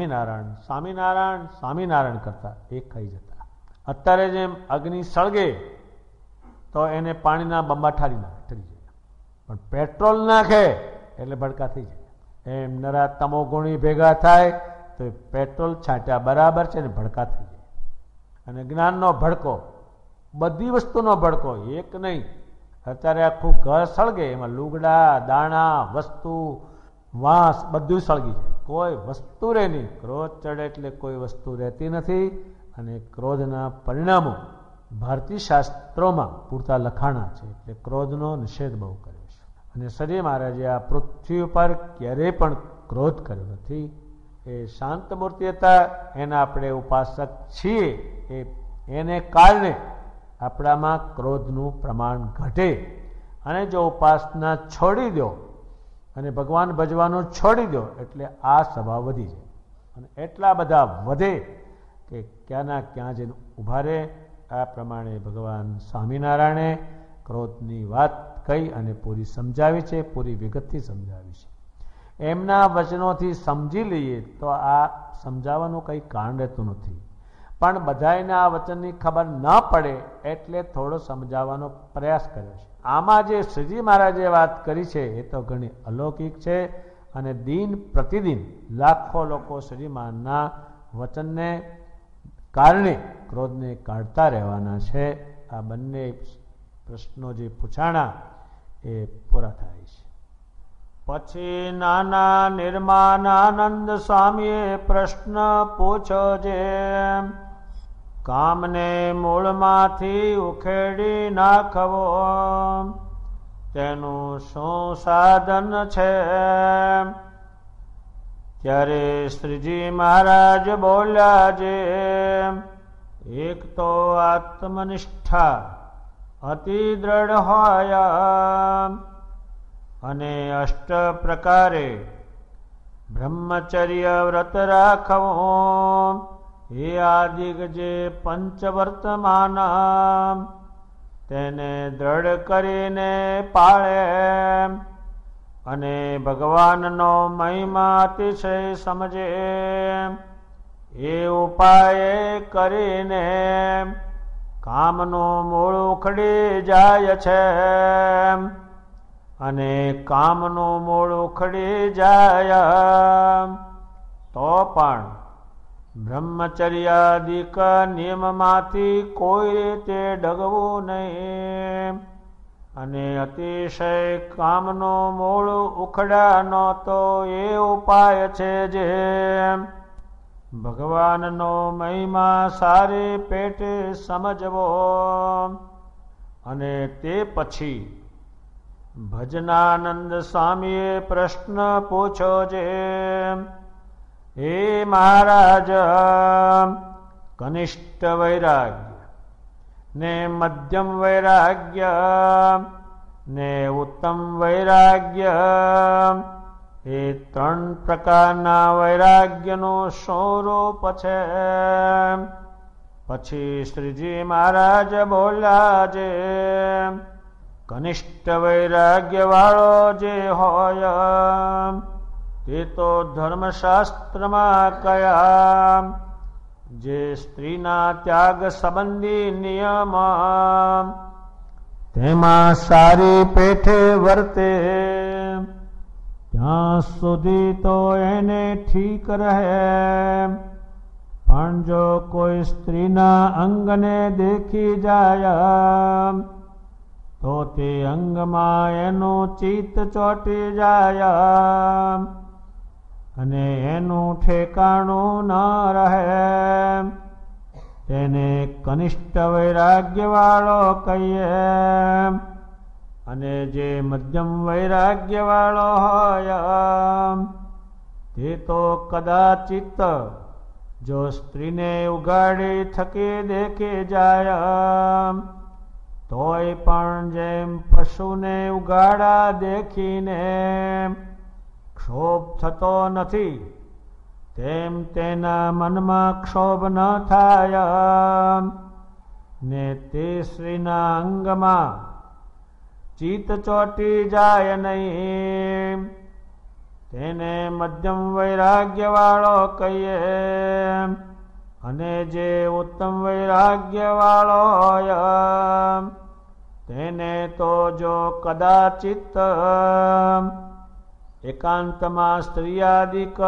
સ્વામિનારાયણ કરતા એ ખાઈ જતા. અત્યારે જેમ અગ્નિ સળગે તો એને પાણીના બંબા ઠરી જાય, પણ પેટ્રોલ નાખે એટલે ભડકા થઈ જાય. એમ નરા તમો ગુણી ભેગા થાય તો પેટ્રોલ છાંટ્યા બરાબર છે ને ભડકા થઈ જાય. અને જ્ઞાનનો ભડકો, બધી વસ્તુનો ભડકો, એક નહીં. અત્યારે આખું ઘર સળગે, એમાં લુગડા, દાણા, વસ્તુ, વાંસ બધું સળગી જાય, કોઈ વસ્તુ રહે નહીં. ક્રોધ ચડે એટલે કોઈ વસ્તુ રહેતી નથી. અને ક્રોધના પરિણામો ભારતીય શાસ્ત્રોમાં પૂરતા લખાણા છે. એટલે ક્રોધનો નિષેધ બહુ કર્યો છે. અને શ્રી મહારાજે આ પૃથ્વી ઉપર ક્યારેય પણ ક્રોધ કર્યો નથી. એ શાંત મૂર્તિ હતા, એના આપણે ઉપાસક છીએ. એને કારણે આપણામાં ક્રોધનું પ્રમાણ ઘટે. અને જો ઉપાસના છોડી દો અને ભગવાન ભજવાનું છોડી દો એટલે આ સ્વભાવ વધી જાય. અને એટલા બધા વધે કે ક્યાંના ક્યાં જઈને ઊભા રહે. આ પ્રમાણે ભગવાન સ્વામિનારાયણે ક્રોધની વાત કહી અને પૂરી સમજાવી છે, પૂરી વિગતથી સમજાવી છે. એમના વચનોથી સમજી લઈએ તો આ સમજાવવાનું કંઈ કારણ રહેતું નથી. પણ બધાને આ વચનની ખબર ન પડે એટલે થોડો સમજાવવાનો પ્રયાસ કર્યો છે. આમાં જે શ્રીજી મહારાજે વાત કરી છે એ તો ઘણી અલૌકિક છે. અને દિન પ્રતિદિન લાખો લોકો શ્રીજી મહારાજના વચનને કારણે ક્રોધને કાઢતા રહેવાના છે. આ બંને પ્રશ્નો જે પૂછાણા એ પૂરા થાય છે. પછી નાના નિર્માનાનંદ સ્વામીએ પ્રશ્ન પૂછ્યો છે, કામને મૂળમાંથી ઉખેડી નાખવો તેનું શું સાધન છે? ત્યારે શ્રીજી મહારાજ બોલ્યા છે, એક તો આત્મનિષ્ઠા અતિ દ્રઢ હોય અને અષ્ટ પ્રકારે બ્રહ્મચર્ય વ્રત રાખવું, એ આદિક જે પંચવર્તમાન તેને દ્રઢ કરીને પાળે અને ભગવાનનો મહિમા અતિશય સમજે, એ ઉપાય કરીને કામનું મૂળ ઉખડી જાય છે. અને કામનું મૂળ ઉખડી જાય તો પણ બ્રહ્મચર્યાદિક નિયમમાંથી કોઈ રીતે ડગવું નહીં. અને અતિશય કામનું મૂળ ઉખડાનો તો એ ઉપાય છે જે ભગવાનનો મહિમા સારી પેટે સમજવો. અને તે પછી ભજનાનંદ સ્વામીએ પ્રશ્ન પૂછ્યો છે, હે મહારાજ, કનિષ્ઠ વૈરાગ્ય ને મધ્યમ વૈરાગ્ય ને ઉત્તમ વૈરાગ્ય, એ ત્રણ પ્રકારના વૈરાગ્યનું સ્વરૂપ છે. પછી શ્રીજી મહારાજ બોલ્યા છે, કનિષ્ઠ વૈરાગ્ય વાળો જે હોય તે તો ધર્મશાસ્ત્રમાં કયા જે સ્ત્રીના ત્યાગ સંબંધી નિયમ તેમાં સારી પેઠે વર્તે ત્યાં સુધી તો એને ઠીક રહે. પણ જો કોઈ સ્ત્રીના અંગને દેખી જાય તો તે અંગમાં એનું ચિત્ત ચોંટી જાય અને એનું ઠેકાણું ન રહે. તેને કનિષ્ઠ વૈરાગ્ય વાળો કહીએ. અને જે મધ્યમ વૈરાગ્ય વાળો હોય તે તો કદાચિત જો સ્ત્રીને ઉગાડી થકી દેખી જાય તોય પણ જેમ પશુને ઉગાડા દેખીને ક્ષોભ થતો નથી તેમ તેના મનમાં ક્ષોભ ન થાય. ને તે સ્ત્રીના અંગમાં ચિત્ત ચોંટી જાય નહીં. તેને મધ્યમ વૈરાગ્ય વાળો કહીએ. અને જે ઉત્તમ વૈરાગ્ય વાળો હોય તેને તો જો કદાચિત એકાંતમાં સ્ત્રીયાદિક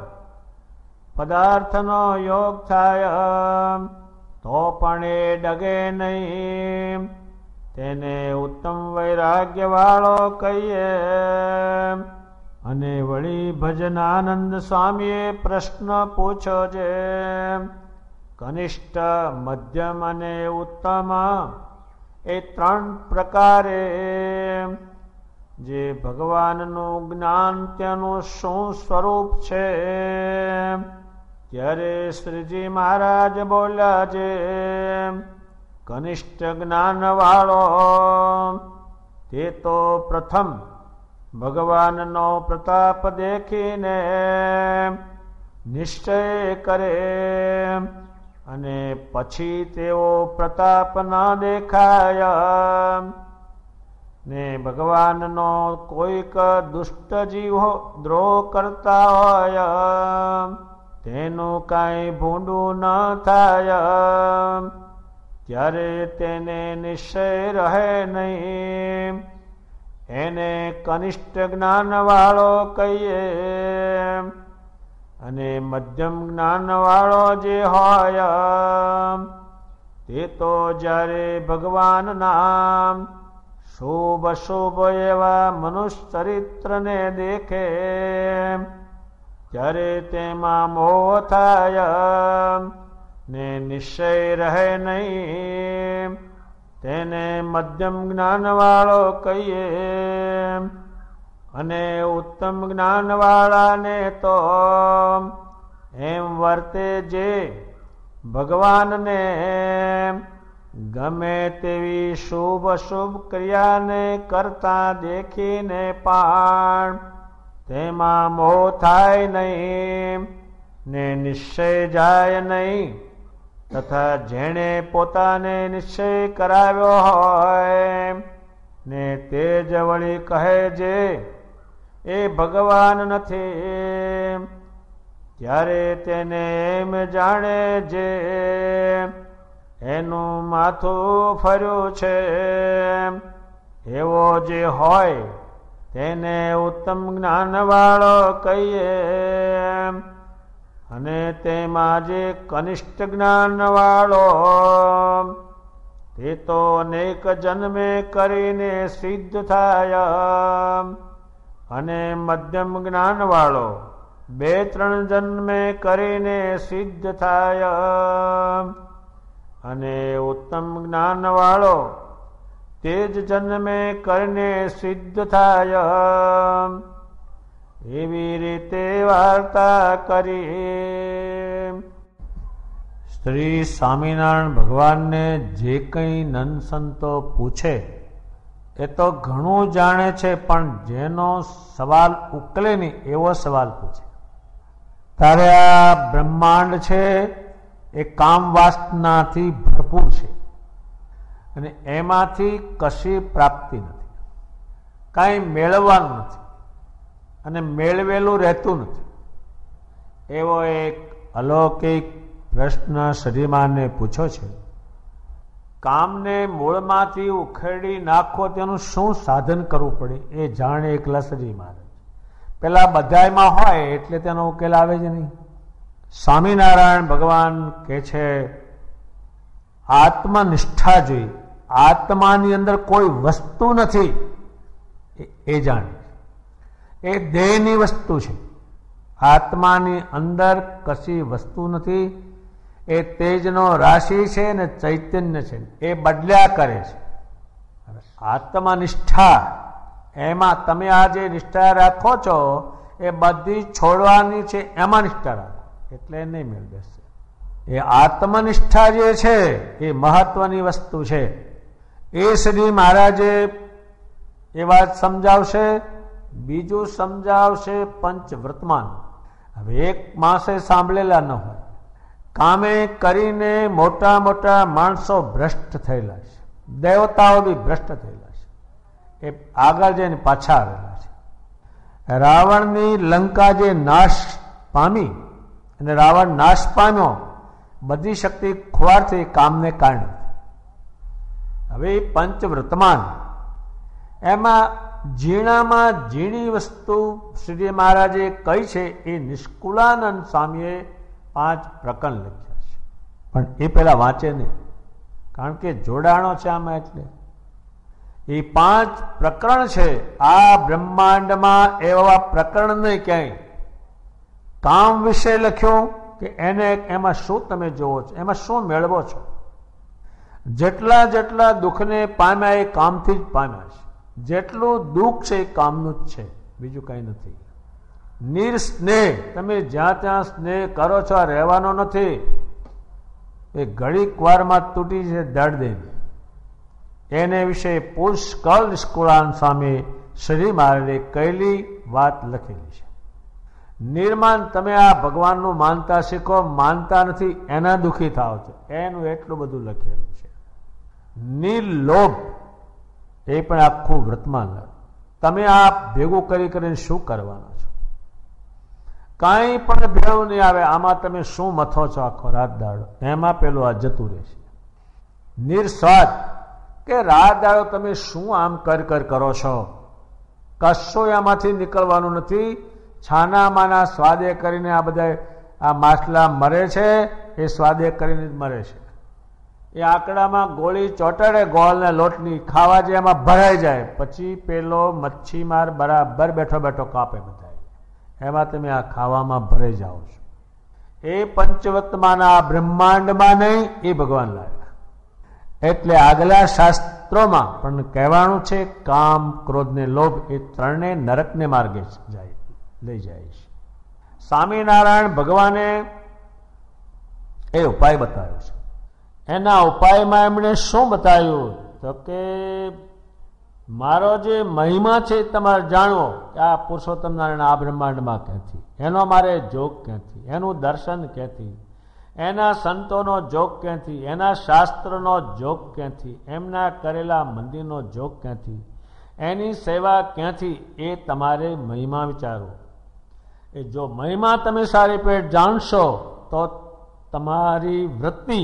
પદાર્થનો યોગ થાય તો પણ એ ડગે નહીં. તેને ઉત્તમ વૈરાગ્ય વાળો કહીએ. અને વળી ભજનાનંદ સ્વામીએ પ્રશ્ન પૂછ્યો છે, કનિષ્ઠ, મધ્યમ અને ઉત્તમ એ ત્રણ પ્રકારે જે ભગવાનનું જ્ઞાન તેનું શું સ્વરૂપ છે? ત્યારે શ્રીજી મહારાજ બોલ્યા છે, કનિષ્ઠ જ્ઞાન વાળો તે તો પ્રથમ ભગવાનનો પ્રતાપ દેખીને નિશ્ચય કરે અને પછી તેઓ પ્રતાપ ન દેખાય ને ભગવાનનો કોઈક દુષ્ટ જીવ દ્રોહ કરતા હોય તેનું કાંઈ ભૂંડું ન થાય ત્યારે તેને નિશ્ચય રહે નહીં. એને કનિષ્ઠ જ્ઞાન વાળો કહીએ. અને મધ્યમ જ્ઞાન વાળો જે હોય તે તો જ્યારે ભગવાનના શુભ શુભ એવા મનુષ્ય ચરિત્રને દેખે ત્યારે તેમાં મોહ થાય ને નિશ્ચય રહે નહીં. તેને મધ્યમ જ્ઞાનવાળો કહીએ અને ઉત્તમ જ્ઞાનવાળાને તો એમ વર્તે જે ભગવાનને ગમે તેવી શુભ શુભ ક્રિયાને કરતા દેખીને પણ તેમાં મોહ થાય નહીં ને નિશ્ચય જાય નહીં. તથા જેણે પોતાને નિશ્ચય કરાવ્યો હોય ને તે જ વળી કહે જે એ ભગવાન નથી, ત્યારે તેને એમ જાણે જે એનું માથું ફર્યું છે. એવો જે હોય તેને ઉત્તમ જ્ઞાનવાળો કહીએ અને તેમાં જે કનિષ્ઠ જ્ઞાનવાળો તે તો અનેક જન્મે કરીને સિદ્ધ થાય અને મધ્યમ જ્ઞાનવાળો 2-3 જન્મે કરીને સિદ્ધ થાય અને ઉત્તમ જ્ઞાનવાળો તે જ જન્મે કરીને સિદ્ધ થાય. એવી રીતે વાર્તા કરી. શ્રી સ્વામિનારાયણ ભગવાનને જે કંઈ નંદ સંતો પૂછે એ તો ઘણું જાણે છે, પણ જેનો સવાલ ઉકલે નહીં એવો સવાલ પૂછે. તારે આ બ્રહ્માંડ છે એ કામ વાસનાથી ભરપૂર છે અને એમાંથી કશી પ્રાપ્તિ નથી, કાંઈ મેળવવાનું નથી અને મેળવેલું રહેતું નથી. એવો એક અલૌકિક પ્રશ્ન શ્રીમાને પૂછ્યો છે. કામને મૂળમાંથી ઉખેડી નાખો તેનું શું સાધન કરવું પડે એ જાણે એકલા શ્રી મહારાજ. પેલા બધાયમાં હોય એટલે તેનો ઉકેલ આવે જ નહીં. સ્વામિનારાયણ ભગવાન કહે છે આત્મનિષ્ઠા જોઈ. આત્માની અંદર કોઈ વસ્તુ નથી એ જાણે. એ દેહની વસ્તુ છે. આત્માની અંદર કશી વસ્તુ નથી. એ તેજનો રાશિ છે ને ચૈતન્ય છે, એ બદલ્યા કરે છે. આત્મનિષ્ઠા એમાં તમે આ જે નિષ્ઠા રાખો છો એ બધી છોડવાની છે, એમાં નિષ્ઠા રાખો એટલે નહીં મેળ બેસશે. એ આત્મનિષ્ઠા જે છે એ મહત્વની વસ્તુ છે. એ શ્રી મહારાજે એ વાત સમજાવશે. બીજું સમજાવશે પંચવર્તમાન. હવે એક માસે સાંભળેલા ન હોય. કામે કરીને મોટા મોટા માણસો ભ્રષ્ટ થયેલા છે, દેવતાઓ બી ભ્રષ્ટ થયેલા છે, એ આગળ જઈને પાછા આવેલા છે. રાવણની લંકા જે નાશ પામી અને રાવણ નાશ પામ્યો, બધી શક્તિ ખુવાર થઈ કામને કારણે. હવે પંચવર્તમાન એમાં ઝીણામાં ઝીણી વસ્તુ શ્રી મહારાજે કઈ છે એ નિષ્કુળાનંદ સ્વામીએ 5 પ્રકરણ લખ્યા છે. પણ એ પેલા વાંચે નહીં, કારણ કે જોડાણો છે આમાં. એટલે એ 5 પ્રકરણ છે. આ બ્રહ્માંડમાં એવા પ્રકરણ નહીં ક્યાંય. કામ વિશે લખ્યું કે એને એમાં શું તમે જોવો છો, એમાં શું મેળવો છો. જેટલા જેટલા દુઃખને પામ્યા એ કામથી જ પામ્યા છે. જેટલું દુઃખ છે એ કામનું જ છે, બીજું કંઈ નથી. નિર્સ્નેહ, તમે જ્યાં ત્યાં સ્નેહ કરો છો આ રહેવાનો નથી. એ ઘડીક વારમાં તૂટી છે દળ દઈને. એને વિશે પુષ્કળ નિષ્કુળાન સ્વામી શ્રી મહારાજે કહેલી વાત લખેલી છે. નિર્માણ, તમે આ ભગવાનનું માનતા શીખો, માનતા નથી એના દુઃખી થાવ છો, એનું એટલું બધું લખેલું છે. નિર્લોભ, એ પણ આખું વ્રતમાં. તમે આ ભેગું કરી કરીને શું કરવાના છો? કાંઈ પણ ભેળું નહીં આવે. આમાં તમે શું મથો છો આખો રાત દાડો, એમાં પેલું આ જતું રહેશે. નિર્સ્વાર્થ, કે રાત દાડો તમે શું આમ કર કરો છો, કશું એમાંથી નીકળવાનું નથી. છાના માના સ્વાદે કરીને આ બધા આ માછલા મરે છે, એ સ્વાદે કરીને જ મરે છે. એ આકડામાં ગોળી ચોટાડે ગોળને લોટની, ખાવા જે એમાં ભરાઈ જાય, પછી પેલો મચ્છીમાર બરાબર બેઠો બેઠો કાપે બધા, એમાં તમે આ ખાવામાં ભરાઈ જાઓ છો. એ પંચવત્માના બ્રહ્માંડમાં નહીં, એ ભગવાન લાવ્યા. એટલે આગલા શાસ્ત્રોમાં પણ કહેવાનું છે કામ, ક્રોધ ને લોભ એ ત્રણે નરકને માર્ગે લઈ જાય છે. સ્વામિનારાયણ ભગવાને એ ઉપાય બતાવ્યો છે. એના ઉપાયમાં એમણે શું બતાવ્યું? તો કે મારો જે મહિમા છે તમારે જાણવો કે આ પુરુષોત્તમ નારાયણ આ બ્રહ્માંડમાં ક્યાંથી, એનો મારે જોગ ક્યાંથી, એનું દર્શન ક્યાંથી, એના સંતોનો જોગ ક્યાંથી, એના શાસ્ત્રનો જોગ ક્યાંથી, એમના કરેલા મંદિરનો જોગ ક્યાંથી, એની સેવા ક્યાંથી, એ તમારે મહિમા વિચારો. એ જો મહિમા તમે સારી પેટ જાણશો તો તમારી વૃત્તિ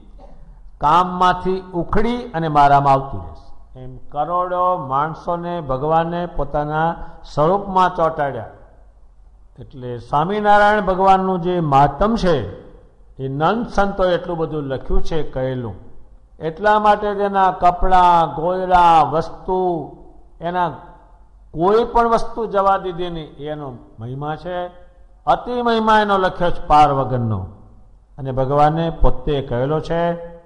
કામમાંથી ઉખડી અને મારામાં આવતી રહેશે. એમ કરોડો માણસોને ભગવાને પોતાના સ્વરૂપમાં ચોંટાડ્યા. એટલે સ્વામિનારાયણ ભગવાનનું જે માતમ છે એ નંદ સંતોએ એટલું બધું લખ્યું છે, કહેલું. એટલા માટે તેના કપડાં, ગોયરા, વસ્તુ, એના કોઈ પણ વસ્તુ જવા દીધી નહીં, એનો મહિમા છે. અતિ મહિમા એનો લખ્યો છે પાર વગરનો. અને ભગવાને પોતે કહેલો છે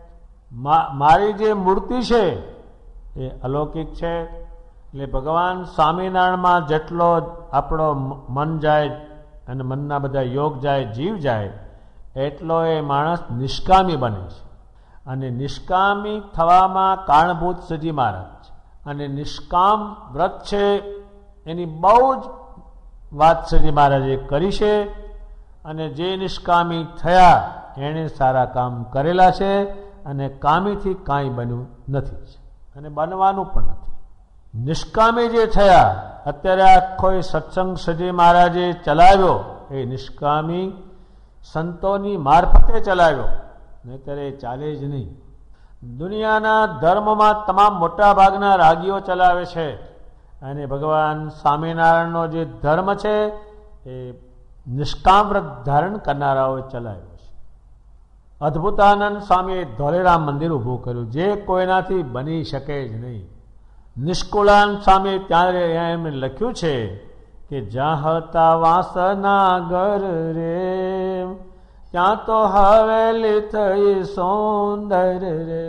મારી જે મૂર્તિ છે એ અલૌકિક છે. એટલે ભગવાન સ્વામિનારાયણમાં જેટલો આપણો મન જાય અને મનના બધા યોગ જાય, જીવ જાય, એટલો એ માણસ નિષ્કામી બને છે. અને નિષ્કામી થવામાં કારણભૂત શ્રીજી મહારાજ છે. અને નિષ્કામ વ્રત છે એની બહુ જ વાત શ્રીજી મહારાજે કરી છે. અને જે નિષ્કામી થયા એણે સારા કામ કરેલા છે, અને કામીથી કાંઈ બન્યું નથી અને બનવાનું પણ નથી. નિષ્કામી જે થયા, અત્યારે આખો સત્સંગ શ્રીજી મહારાજે ચલાવ્યો એ નિષ્કામી સંતોની મારફતે ચલાવ્યો, નહીંતર એ ચાલે જ નહીં. દુનિયાના ધર્મમાં તમામ મોટા ભાગના રાગીઓ ચલાવે છે, અને ભગવાન સ્વામિનારાયણનો જે ધર્મ છે એ નિષ્કામ વ્રત ધારણ કરનારાઓએ ચલાવ્યો છે. અદ્ભુતાનંદ સ્વામીએ ધોલેરામ મંદિર ઊભું કર્યું, જે કોઈનાથી બની શકે જ નહીં. નિષ્કુળાનંદ સ્વામી ત્યારે એમને લખ્યું છે કે જ્યાં હતા વાસના ઘર રે, ત્યાં તો હવેલી થઈ સૌંદર રે.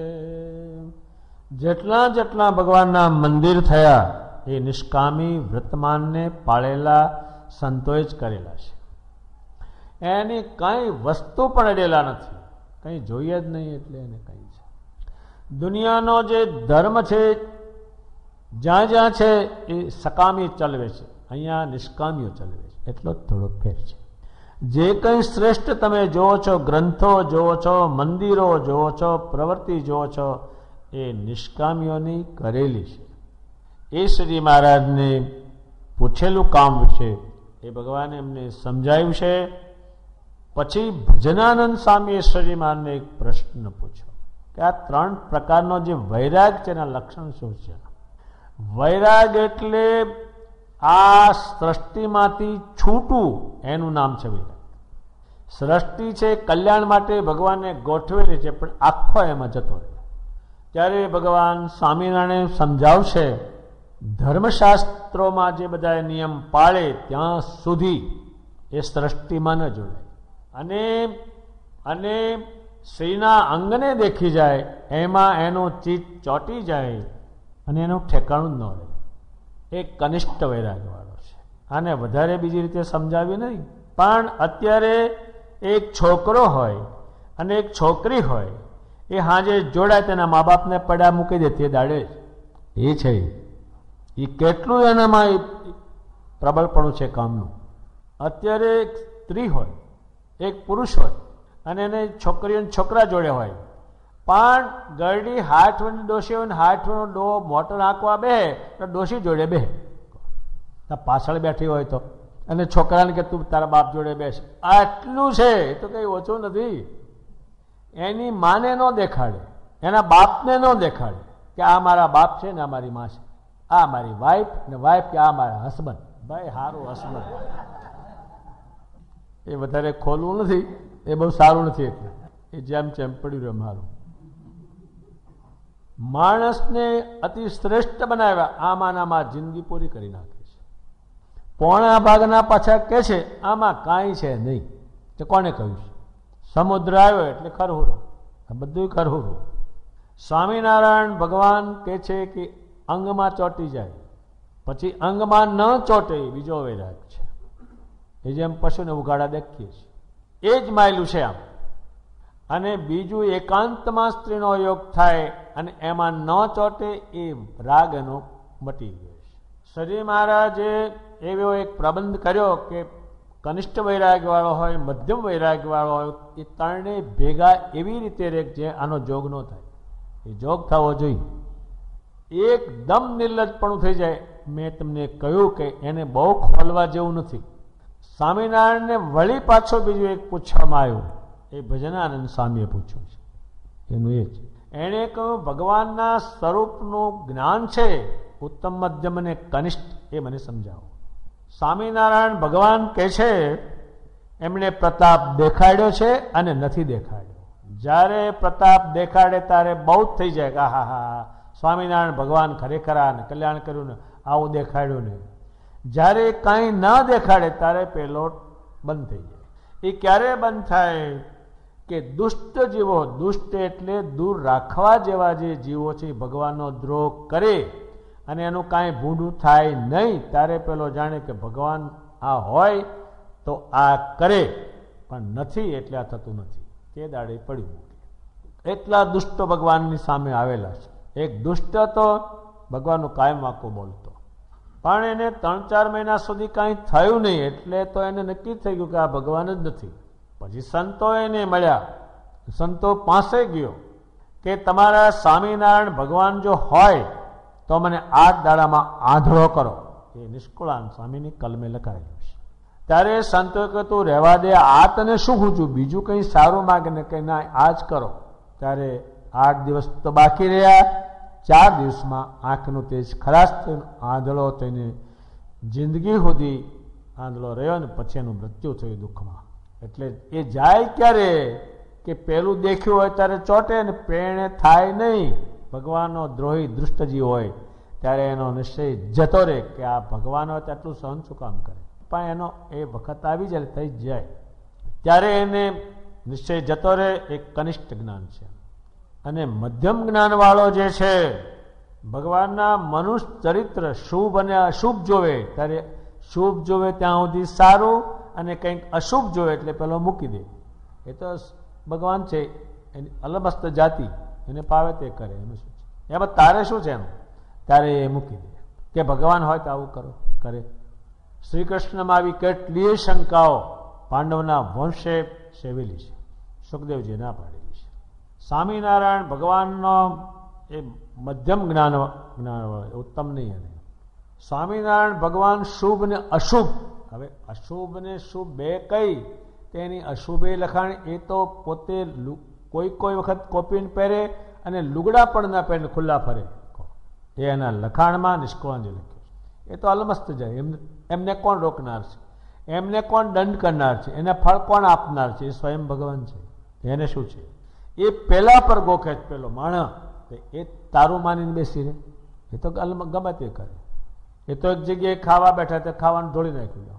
જેટલા જેટલા ભગવાનના મંદિર થયા એ નિષ્કામી વ્રતમાનને પાળેલા સંતોએ જ કરેલા છે. એની કંઈ વસ્તુ પણ અડેલા નથી, કંઈ જોઈએ જ નહીં. એટલે એને કંઈ છે દુનિયાનો જે ધર્મ છે જ્યાં જ્યાં છે એ સકામી ચલવે છે, અહીંયા નિષ્કામીઓ ચલવે છે. એટલો જ થોડો ફેર છે. જે કંઈ શ્રેષ્ઠ તમે જુઓ છો, ગ્રંથો જુઓ છો, મંદિરો જુઓ છો, પ્રવૃત્તિ જુઓ છો, એ નિષ્કામીઓની કરેલી છે. એ શ્રી મહારાજને પૂછેલું કામ છે એ ભગવાને એમને સમજાવ્યું છે. પછી ભજનાનંદ સ્વામીએ શ્રી મહારાજને એક પ્રશ્ન પૂછ્યો કે આ ત્રણ પ્રકારનો જે વૈરાગ છે એના લક્ષણ શું છે? વૈરાગ એટલે આ સૃષ્ટિમાંથી છૂટવું, એનું નામ છે વૈરાગ. સૃષ્ટિ છે કલ્યાણ માટે ભગવાને ગોઠવેલી છે, પણ આખો એમાં જતો રહે. ત્યારે ભગવાન સ્વામિનારાયણ સમજાવશે ધર્મશાસ્ત્રોમાં જે બધા નિયમ પાળે ત્યાં સુધી એ સૃષ્ટિમાં ન જોડાય. અને શ્રીના અંગને દેખી જાય એમાં એનું ચિત્ત ચોંટી જાય અને એનું ઠેકાણું ન રહે. એ કનિષ્ઠ વૈરાગવાળો છે. આને વધારે બીજી રીતે સમજાવી નહીં, પણ અત્યારે એક છોકરો હોય અને એક છોકરી હોય, એ હાજે જોડાય તેના મા બાપને પડ્યા મૂકી દે તે દાડે એ છે. એ કેટલું એનામાં પ્રબળપણું છે કામનું. અત્યારે એક સ્ત્રી હોય, એક પુરુષ હોય, અને એને છોકરીઓ છોકરા જોડે હોય, પણ ગરડી 60 વર્ષની ડોશી હોય ને 60 વર્ષનો ડો મોટર આંકવા બે તો ડોશી જોડે બે, પાછળ બેઠી હોય તો, અને છોકરાને કે તું તારા બાપ જોડે બેસ. આટલું છે, એ તો કંઈ ઓછું નથી. એની માને ન દેખાડે, એના બાપને ન દેખાડે કે આ મારા બાપ છે ને આ મારી માં છે, આ મારી વાઈફ ને વાઈફ કે આ મારા હસબન્ડ. ભાઈ સારું હસબન્ડ એ વધારે ખોલવું નથી, એ બહુ સારું નથી. એટલે એ જેમ તેમ પડ્યું રહે મારું. માણસને અતિ શ્રેષ્ઠ બનાવ્યા, આમાં જિંદગી પૂરી કરી નાખે છે. પોણા ભાગના પાછા કહે છે આમાં કાંઈ છે નહીં. તે કોને કહ્યું છે? સમુદ્ર આવ્યો એટલે ખરહુરો, બધું ખરહુરો. સ્વામિનારાયણ ભગવાન કહે છે કે અંગમાં ચોંટી જાય પછી અંગમાં ન ચોંટે એ બીજો વૈરાગ છે. એ જેમ પશુને ઉઘાડા દેખીએ છીએ એ જ માયલું છે આમ. અને બીજું એકાંતમાં સ્ત્રીનો યોગ થાય અને એમાં ન ચોંટે એ રાગ એનો મટી ગયો છે. શ્રી મહારાજે એવો એક પ્રબંધ કર્યો કે કનિષ્ઠ વૈરાગ્યવાળો હોય, મધ્યમ વૈરાગ્યવાળો હોય, એ ત્રણે ભેગા એવી રીતે રે જે આનો જોગ ન થાય. એ જોગ થવો જોઈએ. એકદમ નિર્લજપણું થઈ જાય. મેં તમને કહ્યું કે એને બહુ ખોલવા જેવું નથી. સ્વામિનારાયણને વળી પાછો બીજું એક પૂછવામાં આવ્યું. એ ભજનાનંદ સ્વામીએ પૂછ્યું છે. એનું એ જ એણે કહ્યું ભગવાનના સ્વરૂપનું જ્ઞાન છે ઉત્તમ, મધ્યમ અને કનિષ્ઠ, એ મને સમજાવો. સ્વામિનારાયણ ભગવાન કહે છે એમણે પ્રતાપ દેખાડ્યો છે અને નથી દેખાડ્યો. જ્યારે પ્રતાપ દેખાડે ત્યારે બહુ જ થઈ જાય કે હા હા સ્વામિનારાયણ ભગવાન ખરેખર ને કલ્યાણ કર્યું ને આવું દેખાડ્યું ને. જ્યારે કાંઈ ન દેખાડે ત્યારે પેલો બંધ થઈ જાય. એ ક્યારે બંધ થાય કે દુષ્ટ જીવો, દુષ્ટ એટલે દૂર રાખવા જેવા જે જીવો છે ભગવાનનો દ્રોહ કરે અને એનું કાંઈ ભૂંડું થાય નહીં, ત્યારે પેલો જાણે કે ભગવાન આ હોય તો આ કરે, પણ નથી એટલે આ થતું નથી. તે દાડે પડ્યું. એટલા દુષ્ટો ભગવાનની સામે આવેલા છે. એક દુષ્ટ તો ભગવાનનું કાયમ વાંકું બોલતો, પણ એને 3-4 મહિના સુધી કાંઈ થયું નહીં એટલે તો એને નક્કી થઈ ગયું કે આ ભગવાન જ નથી. પછી સંતો એને મળ્યા, સંતો પાસે ગયો કે તમારા સ્વામિનારાયણ ભગવાન જો હોય તો મને 8 દાડામાં આંધળો કરો. એ નિષ્કુળાન સ્વામીની કલમે લખાયેલું છે. ત્યારે સંતોએ કહ્યું તું રહેવા દે, આ તને શું પૂછું, બીજું કંઈ સારું માગે ને કંઈ ના આ જ કરો. ત્યારે 8 દિવસ તો બાકી રહ્યા. 4 દિવસમાં આંખનું તેજ ખલાસ થયું, આંધળો થઈને જિંદગી સુધી આંધળો રહ્યો ને પછી એનું મૃત્યુ થયું દુઃખમાં. એટલે એ જાય ક્યારે કે પેલું દેખ્યું હોય ત્યારે ચોટે ને પેણે થાય નહીં. ભગવાનનો દ્રોહી દુષ્ટજી હોય ત્યારે એનો નિશ્ચય જતો રહે કે આ ભગવાન હોય તો આટલું સહન શું કામ કરે, પણ એનો એ વખત આવી જાય થઈ જ જાય ત્યારે એને નિશ્ચય જતો રહે. એક કનિષ્ઠ જ્ઞાન છે. અને મધ્યમ જ્ઞાનવાળો જે છે ભગવાનના મનુષ્ય ચરિત્ર શુભ અને અશુભ જોવે ત્યારે શુભ જોવે ત્યાં સુધી સારું અને કંઈક અશુભ જોવે એટલે પેલો મૂકી દે. એ તો ભગવાન છે, એની અલમસ્ત જાતિ, એને પાવે તે કરે. એનું શું છે એમાં તારે શું છે એમ, ત્યારે એ મૂકી દે કે ભગવાન હોય તો આવું કરો કરે. શ્રી કૃષ્ણમાં આવી કેટલીય શંકાઓ પાંડવના વંશે સેવેલી છે, સુખદેવજી ના પાડેલી છે. સ્વામિનારાયણ ભગવાનનો એ મધ્યમ જ્ઞાન ઉત્તમ નહીં. અને સ્વામિનારાયણ ભગવાન શુભ ને અશુભ, હવે અશુભ ને શુભ બે કઈ તેની અશુભે લખાણ એ તો પોતે કોઈ વખત કોપીને પહેરે અને લુગડા પણ ના પહેરીને ખુલ્લા ફરે. એ એના લખાણમાં નિષ્કુળાંજે લખ્યું છે. એ તો અલમસ્ત જાય. એમને કોણ રોકનાર છે, એમને કોણ દંડ કરનાર છે, એને ફળ કોણ આપનાર છે? એ સ્વયં ભગવાન છે. એને શું છે એ પેલા પર ગોખે પેલો માણસ, એ તારું માનીને બેસી રહે. એ તો ગમે તે કરે. એ તો એક જગ્યાએ ખાવા બેઠા તો ખાવાનું ઢોળી નાખ્યું.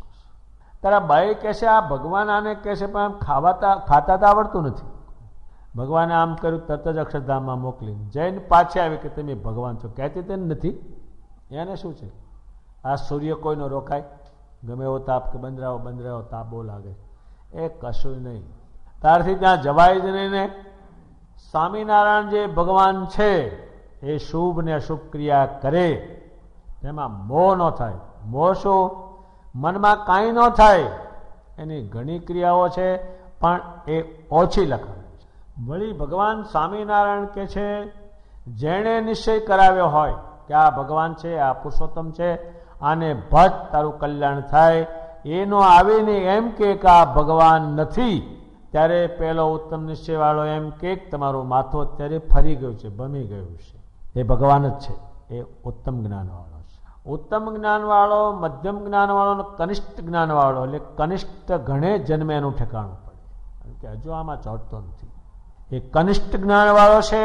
તારા ભાઈ કહેશે આ ભગવાન આને કહેશે પણ આમ ખાતા તો આવડતું નથી. ભગવાને આમ કર્યું તરત જ અક્ષરધામમાં મોકલીને જઈને પાછી આવી કે તમે ભગવાન છો, કહેતી તે નથી. એને શું છે? આ સૂર્ય કોઈનો રોકાય, ગમે એવો તાપ કે બંધરાવો તાપ બહુ લાગે, એ કશું નહીં. ત્યારથી ત્યાં જવાય જ નહીં ને. સ્વામિનારાયણ જે ભગવાન છે એ શુભ ને અશુભ ક્રિયા કરે તેમાં મોહ ન થાય. મોહ શું? મનમાં કાંઈ ન થાય. એની ઘણી ક્રિયાઓ છે પણ એ ઓછી લખાય. વળી ભગવાન સ્વામિનારાયણ કે છે જેણે નિશ્ચય કરાવ્યો હોય કે આ ભગવાન છે, આ પુરુષોત્તમ છે, આને ભજ તારું કલ્યાણ થાય, એનો આવીને એમ કે આ ભગવાન નથી ત્યારે પેલો ઉત્તમ નિશ્ચયવાળો એમ કે તમારું માથું અત્યારે ફરી ગયું છે, ભમી ગયું છે. એ ભગવાન જ છે. એ ઉત્તમ જ્ઞાનવાળો છે. ઉત્તમ જ્ઞાનવાળો, મધ્યમ જ્ઞાનવાળો, કનિષ્ઠ જ્ઞાનવાળો. એટલે કનિષ્ઠ ઘણે જન્મે એનું ઠેકાણું પડે, કારણ કે હજુ આમાં ચોટતો નથી. એ કનિષ્ઠ જ્ઞાનવાળો છે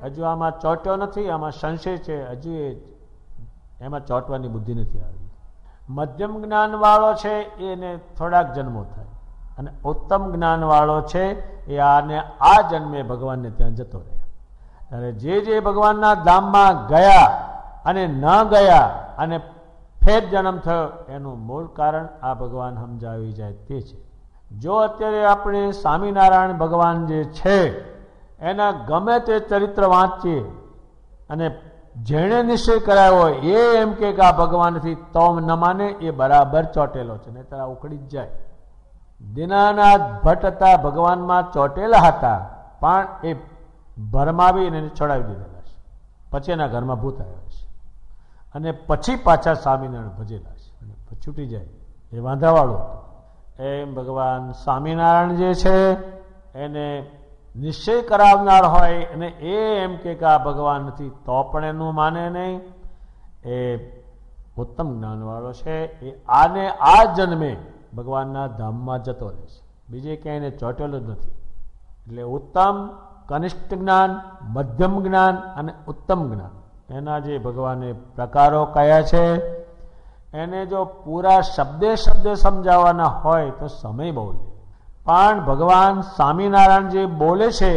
હજુ આમાં ચોંટ્યો નથી, આમાં સંશય છે, હજુ એમાં ચોંટવાની બુદ્ધિ નથી આવી. મધ્યમ જ્ઞાનવાળો છે એને થોડાક જન્મો થાય, અને ઉત્તમ જ્ઞાનવાળો છે એ આને આ જન્મે ભગવાનને ત્યાં જતો રહે. ત્યારે જે ભગવાનના ધામમાં ગયા અને ન ગયા અને ફેર જન્મ થયો એનું મૂળ કારણ આ ભગવાન સમજાવી જાય તે છે. જો અત્યારે આપણે સ્વામિનારાયણ ભગવાન જે છે એના ગમે તે ચરિત્ર વાંચીએ અને જેણે નિશ્ચય કરાયો હોય એ એમ કે આ ભગવાનથી તો ન માને, એ બરાબર ચોટેલો છે, નહીં તારા ઉખડી જ જાય. દીનાનાથ ભટ્ટ હતા, ભગવાનમાં ચોટેલા હતા, પણ એ ભરમાવીને એને છોડાવી દીધેલા છે. પછી એના ઘરમાં ભૂત આવ્યા છે અને પછી પાછા સ્વામિનારાયણ ભજેલા છે અને છૂટી જાય, એ વાંધાવાળું હતું. એમ ભગવાન સ્વામિનારાયણ જે છે એને નિશ્ચય કરાવનાર હોય અને એ એમ કે આ ભગવાન નથી તો પણ એનું માને નહીં, એ ઉત્તમ જ્ઞાનવાળો છે. એ આને આ જન્મે ભગવાનના ધામમાં જતો રહે છે, બીજે ક્યાંય એને ચોટેલો જ નથી. એટલે ઉત્તમ, કનિષ્ઠ જ્ઞાન, મધ્યમ જ્ઞાન અને ઉત્તમ જ્ઞાન એના જે ભગવાને પ્રકારો કયા છે એને જો પૂરા શબ્દે સમજાવવાના હોય તો સમય બહુ લે. પણ ભગવાન સ્વામિનારાયણ જે બોલે છે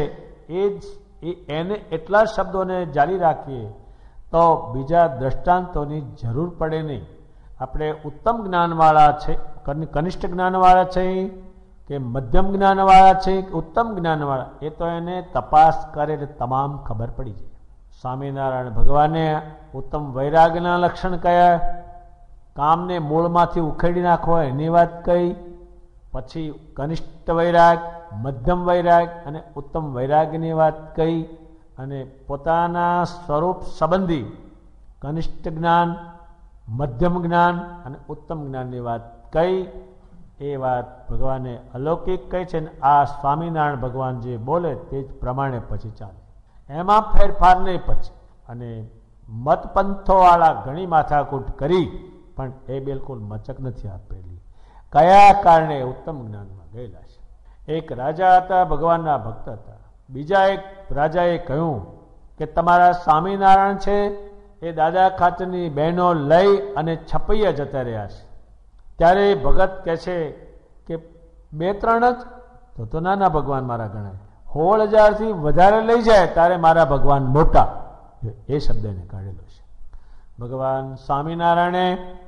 એને એટલા શબ્દોને જારી રાખીએ તો બીજા દ્રષ્ટાંતોની જરૂર પડે નહીં. આપણે ઉત્તમ જ્ઞાનવાળા છે, કનિષ્ઠ જ્ઞાનવાળા છે કે મધ્યમ જ્ઞાનવાળા છે કે ઉત્તમ જ્ઞાનવાળા, એ તો એને તપાસ કરે એટલે તમામ ખબર પડી જાય. સ્વામિનારાયણ ભગવાને ઉત્તમ વૈરાગના લક્ષણ કયા, કામને મૂળમાંથી ઉખેડી નાખવો એની વાત કહી, પછી કનિષ્ઠ વૈરાગ, મધ્યમ વૈરાગ અને ઉત્તમ વૈરાગની વાત કહી, અને પોતાના સ્વરૂપ સંબંધી કનિષ્ઠ જ્ઞાન, મધ્યમ જ્ઞાન અને ઉત્તમ જ્ઞાનની વાત કહી. એ વાત ભગવાને અલૌકિક કહી છે ને આ સ્વામિનારાયણ ભગવાન જે બોલે તે જ પ્રમાણે પછી ચાલે, એમાં ફેરફાર નહીં પછી. અને મતપંથોવાળા ઘણી માથાકૂટ કરી પણ એ બિલકુલ મચક નથી આપેલી. કયા કારણે ઉત્તમ જ્ઞાનમાં ગયેલા છે. એક રાજા હતા, ભગવાનના ભક્ત હતા. બીજા એક રાજાએ કહ્યું કે તમારા સ્વામિનારાયણ છે એ દાદા ખાચરની બહેનો લઈ અને છપૈયા જતા રહ્યા છે. ત્યારે ભગત કહે છે કે 2-3 જ તો નાના ભગવાન મારા ગણાય, 16,000થી વધારે લઈ જાય ત્યારે મારા ભગવાન મોટા, એ શબ્દ એને કાઢેલો છે. ભગવાન સ્વામિનારાયણે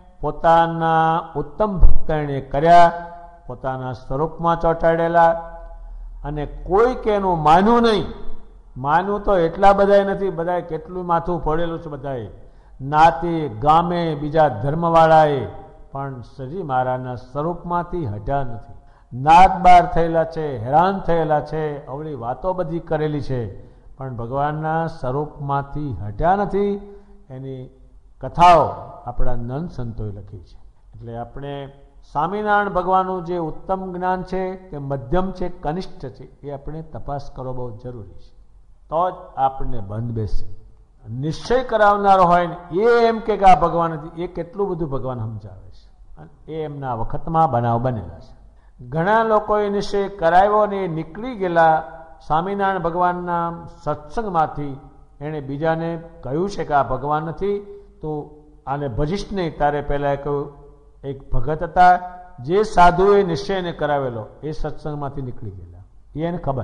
પોતાના ઉત્તમ ભક્ત એને કર્યા, પોતાના સ્વરૂપમાં ચોંટાડેલા, અને કોઈ કે એનું માન્યું નહીં. માન્યું તો એટલા બધાય નથી, બધાએ કેટલું માથું ફોડેલું છે, બધાએ નાતે ગામે બીજા ધર્મવાળાએ, પણ શ્રીજી મહારાજના સ્વરૂપમાંથી હટ્યા નથી. નાત બાર થયેલા છે, હેરાન થયેલા છે, અવળી વાતો બધી કરેલી છે, પણ ભગવાનના સ્વરૂપમાંથી હટ્યા નથી. એની કથાઓ આપણા નંદ સંતોએ લખી છે. એટલે આપણે સ્વામિનારાયણ ભગવાનનું જે ઉત્તમ જ્ઞાન છે કે મધ્યમ છે, કનિષ્ઠ છે, એ આપણે તપાસ કરવો બહુ જરૂરી છે, તો જ આપણને બંધ બેસે. નિશ્ચય કરાવનારો હોય ને એ એમ કે આ ભગવાન નથી, એ કેટલું બધું ભગવાન સમજાવે છે, અને એ એમના વખતમાં બનાવ બનેલા છે. ઘણા લોકોએ નિશ્ચય કરાવ્યો ને નીકળી ગયેલા સ્વામિનારાયણ ભગવાનના સત્સંગમાંથી. એણે બીજાને કહ્યું છે કે આ ભગવાન નથી, તો આને ભજીશ નહીં. તારે પહેલાં કહ્યું, એક ભગત હતા જે સાધુએ નિશ્ચયને કરાવેલો, એ સત્સંગમાંથી નીકળી ગયેલા. એને ખબર,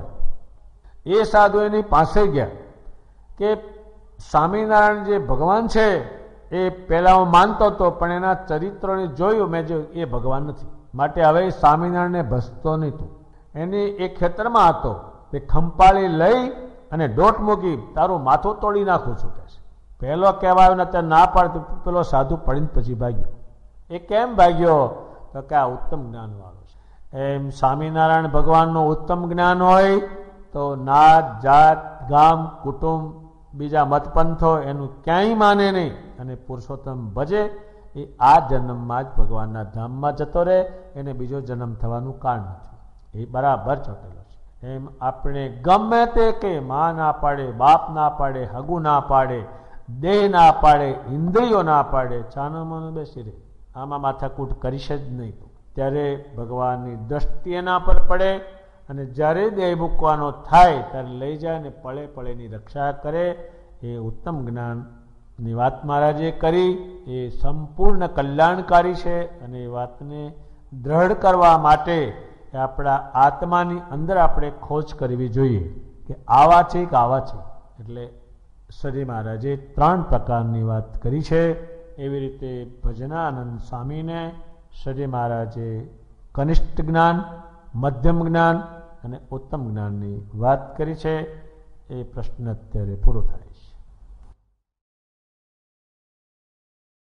એ સાધુ એની પાસે ગયા કે સ્વામિનારાયણ જે ભગવાન છે એ પહેલાં હું માનતો હતો, પણ એના ચરિત્રોને જોયું મેં, જો એ ભગવાન નથી, માટે હવે સ્વામિનારાયણને ભસતો નહીં. તું એની એક ખેતરમાં હતો, તે ખંપાળી લઈ અને દોટ મૂકી, તારું માથું તોડી નાખું છું કે છે. પહેલો કહેવાયો ને તે ના પાડતું, પેલો સાધુ પડીને પછી ભાગ્યો. એ કેમ ભાગ્યો? તો કે આ ઉત્તમ જ્ઞાનવાળો છે. એમ સ્વામિનારાયણ ભગવાનનું ઉત્તમ જ્ઞાન હોય તો નાત, જાત, ગામ, કુટુંબ, બીજા મતપંથો એનું ક્યાંય માને નહીં, અને પુરુષોત્તમ ભજે. એ આ જન્મમાં જ ભગવાનના ધામમાં જતો રહે, એને બીજો જન્મ થવાનું કારણ નથી. એ બરાબર ચોટેલો છે. એમ આપણે ગમે તે કે મા ના પાડે, બાપ ના પાડે, હગુ ના પાડે, દેહ ના પાડે, ઇન્દ્રિયો ના પાડે, છાનામાનું બેસી રહે, આમાં માથાકૂટ કરીશ જ નહીં. ત્યારે ભગવાનની દ્રષ્ટિ એના પર પડે અને જ્યારે દેહ મૂકવાનો થાય ત્યારે લઈ જાય અને પળે પળેની રક્ષા કરે. એ ઉત્તમ જ્ઞાનની વાત મહારાજે કરી. એ સંપૂર્ણ કલ્યાણકારી છે અને એ વાતને દ્રઢ કરવા માટે આપણા આત્માની અંદર આપણે ખોજ કરવી જોઈએ કે આવા છે કે આવા છે. એટલે સજી મહારાજે 3 પ્રકારની વાત કરી છે. એવી રીતે ભજનાનંદ સ્વામીને સજી મહારાજે કનિષ્ઠ જ્ઞાન, મધ્યમ જ્ઞાન અને ઉત્તમ જ્ઞાનની વાત કરી છે. એ પ્રશ્ન અત્યારે પૂરો થાય છે.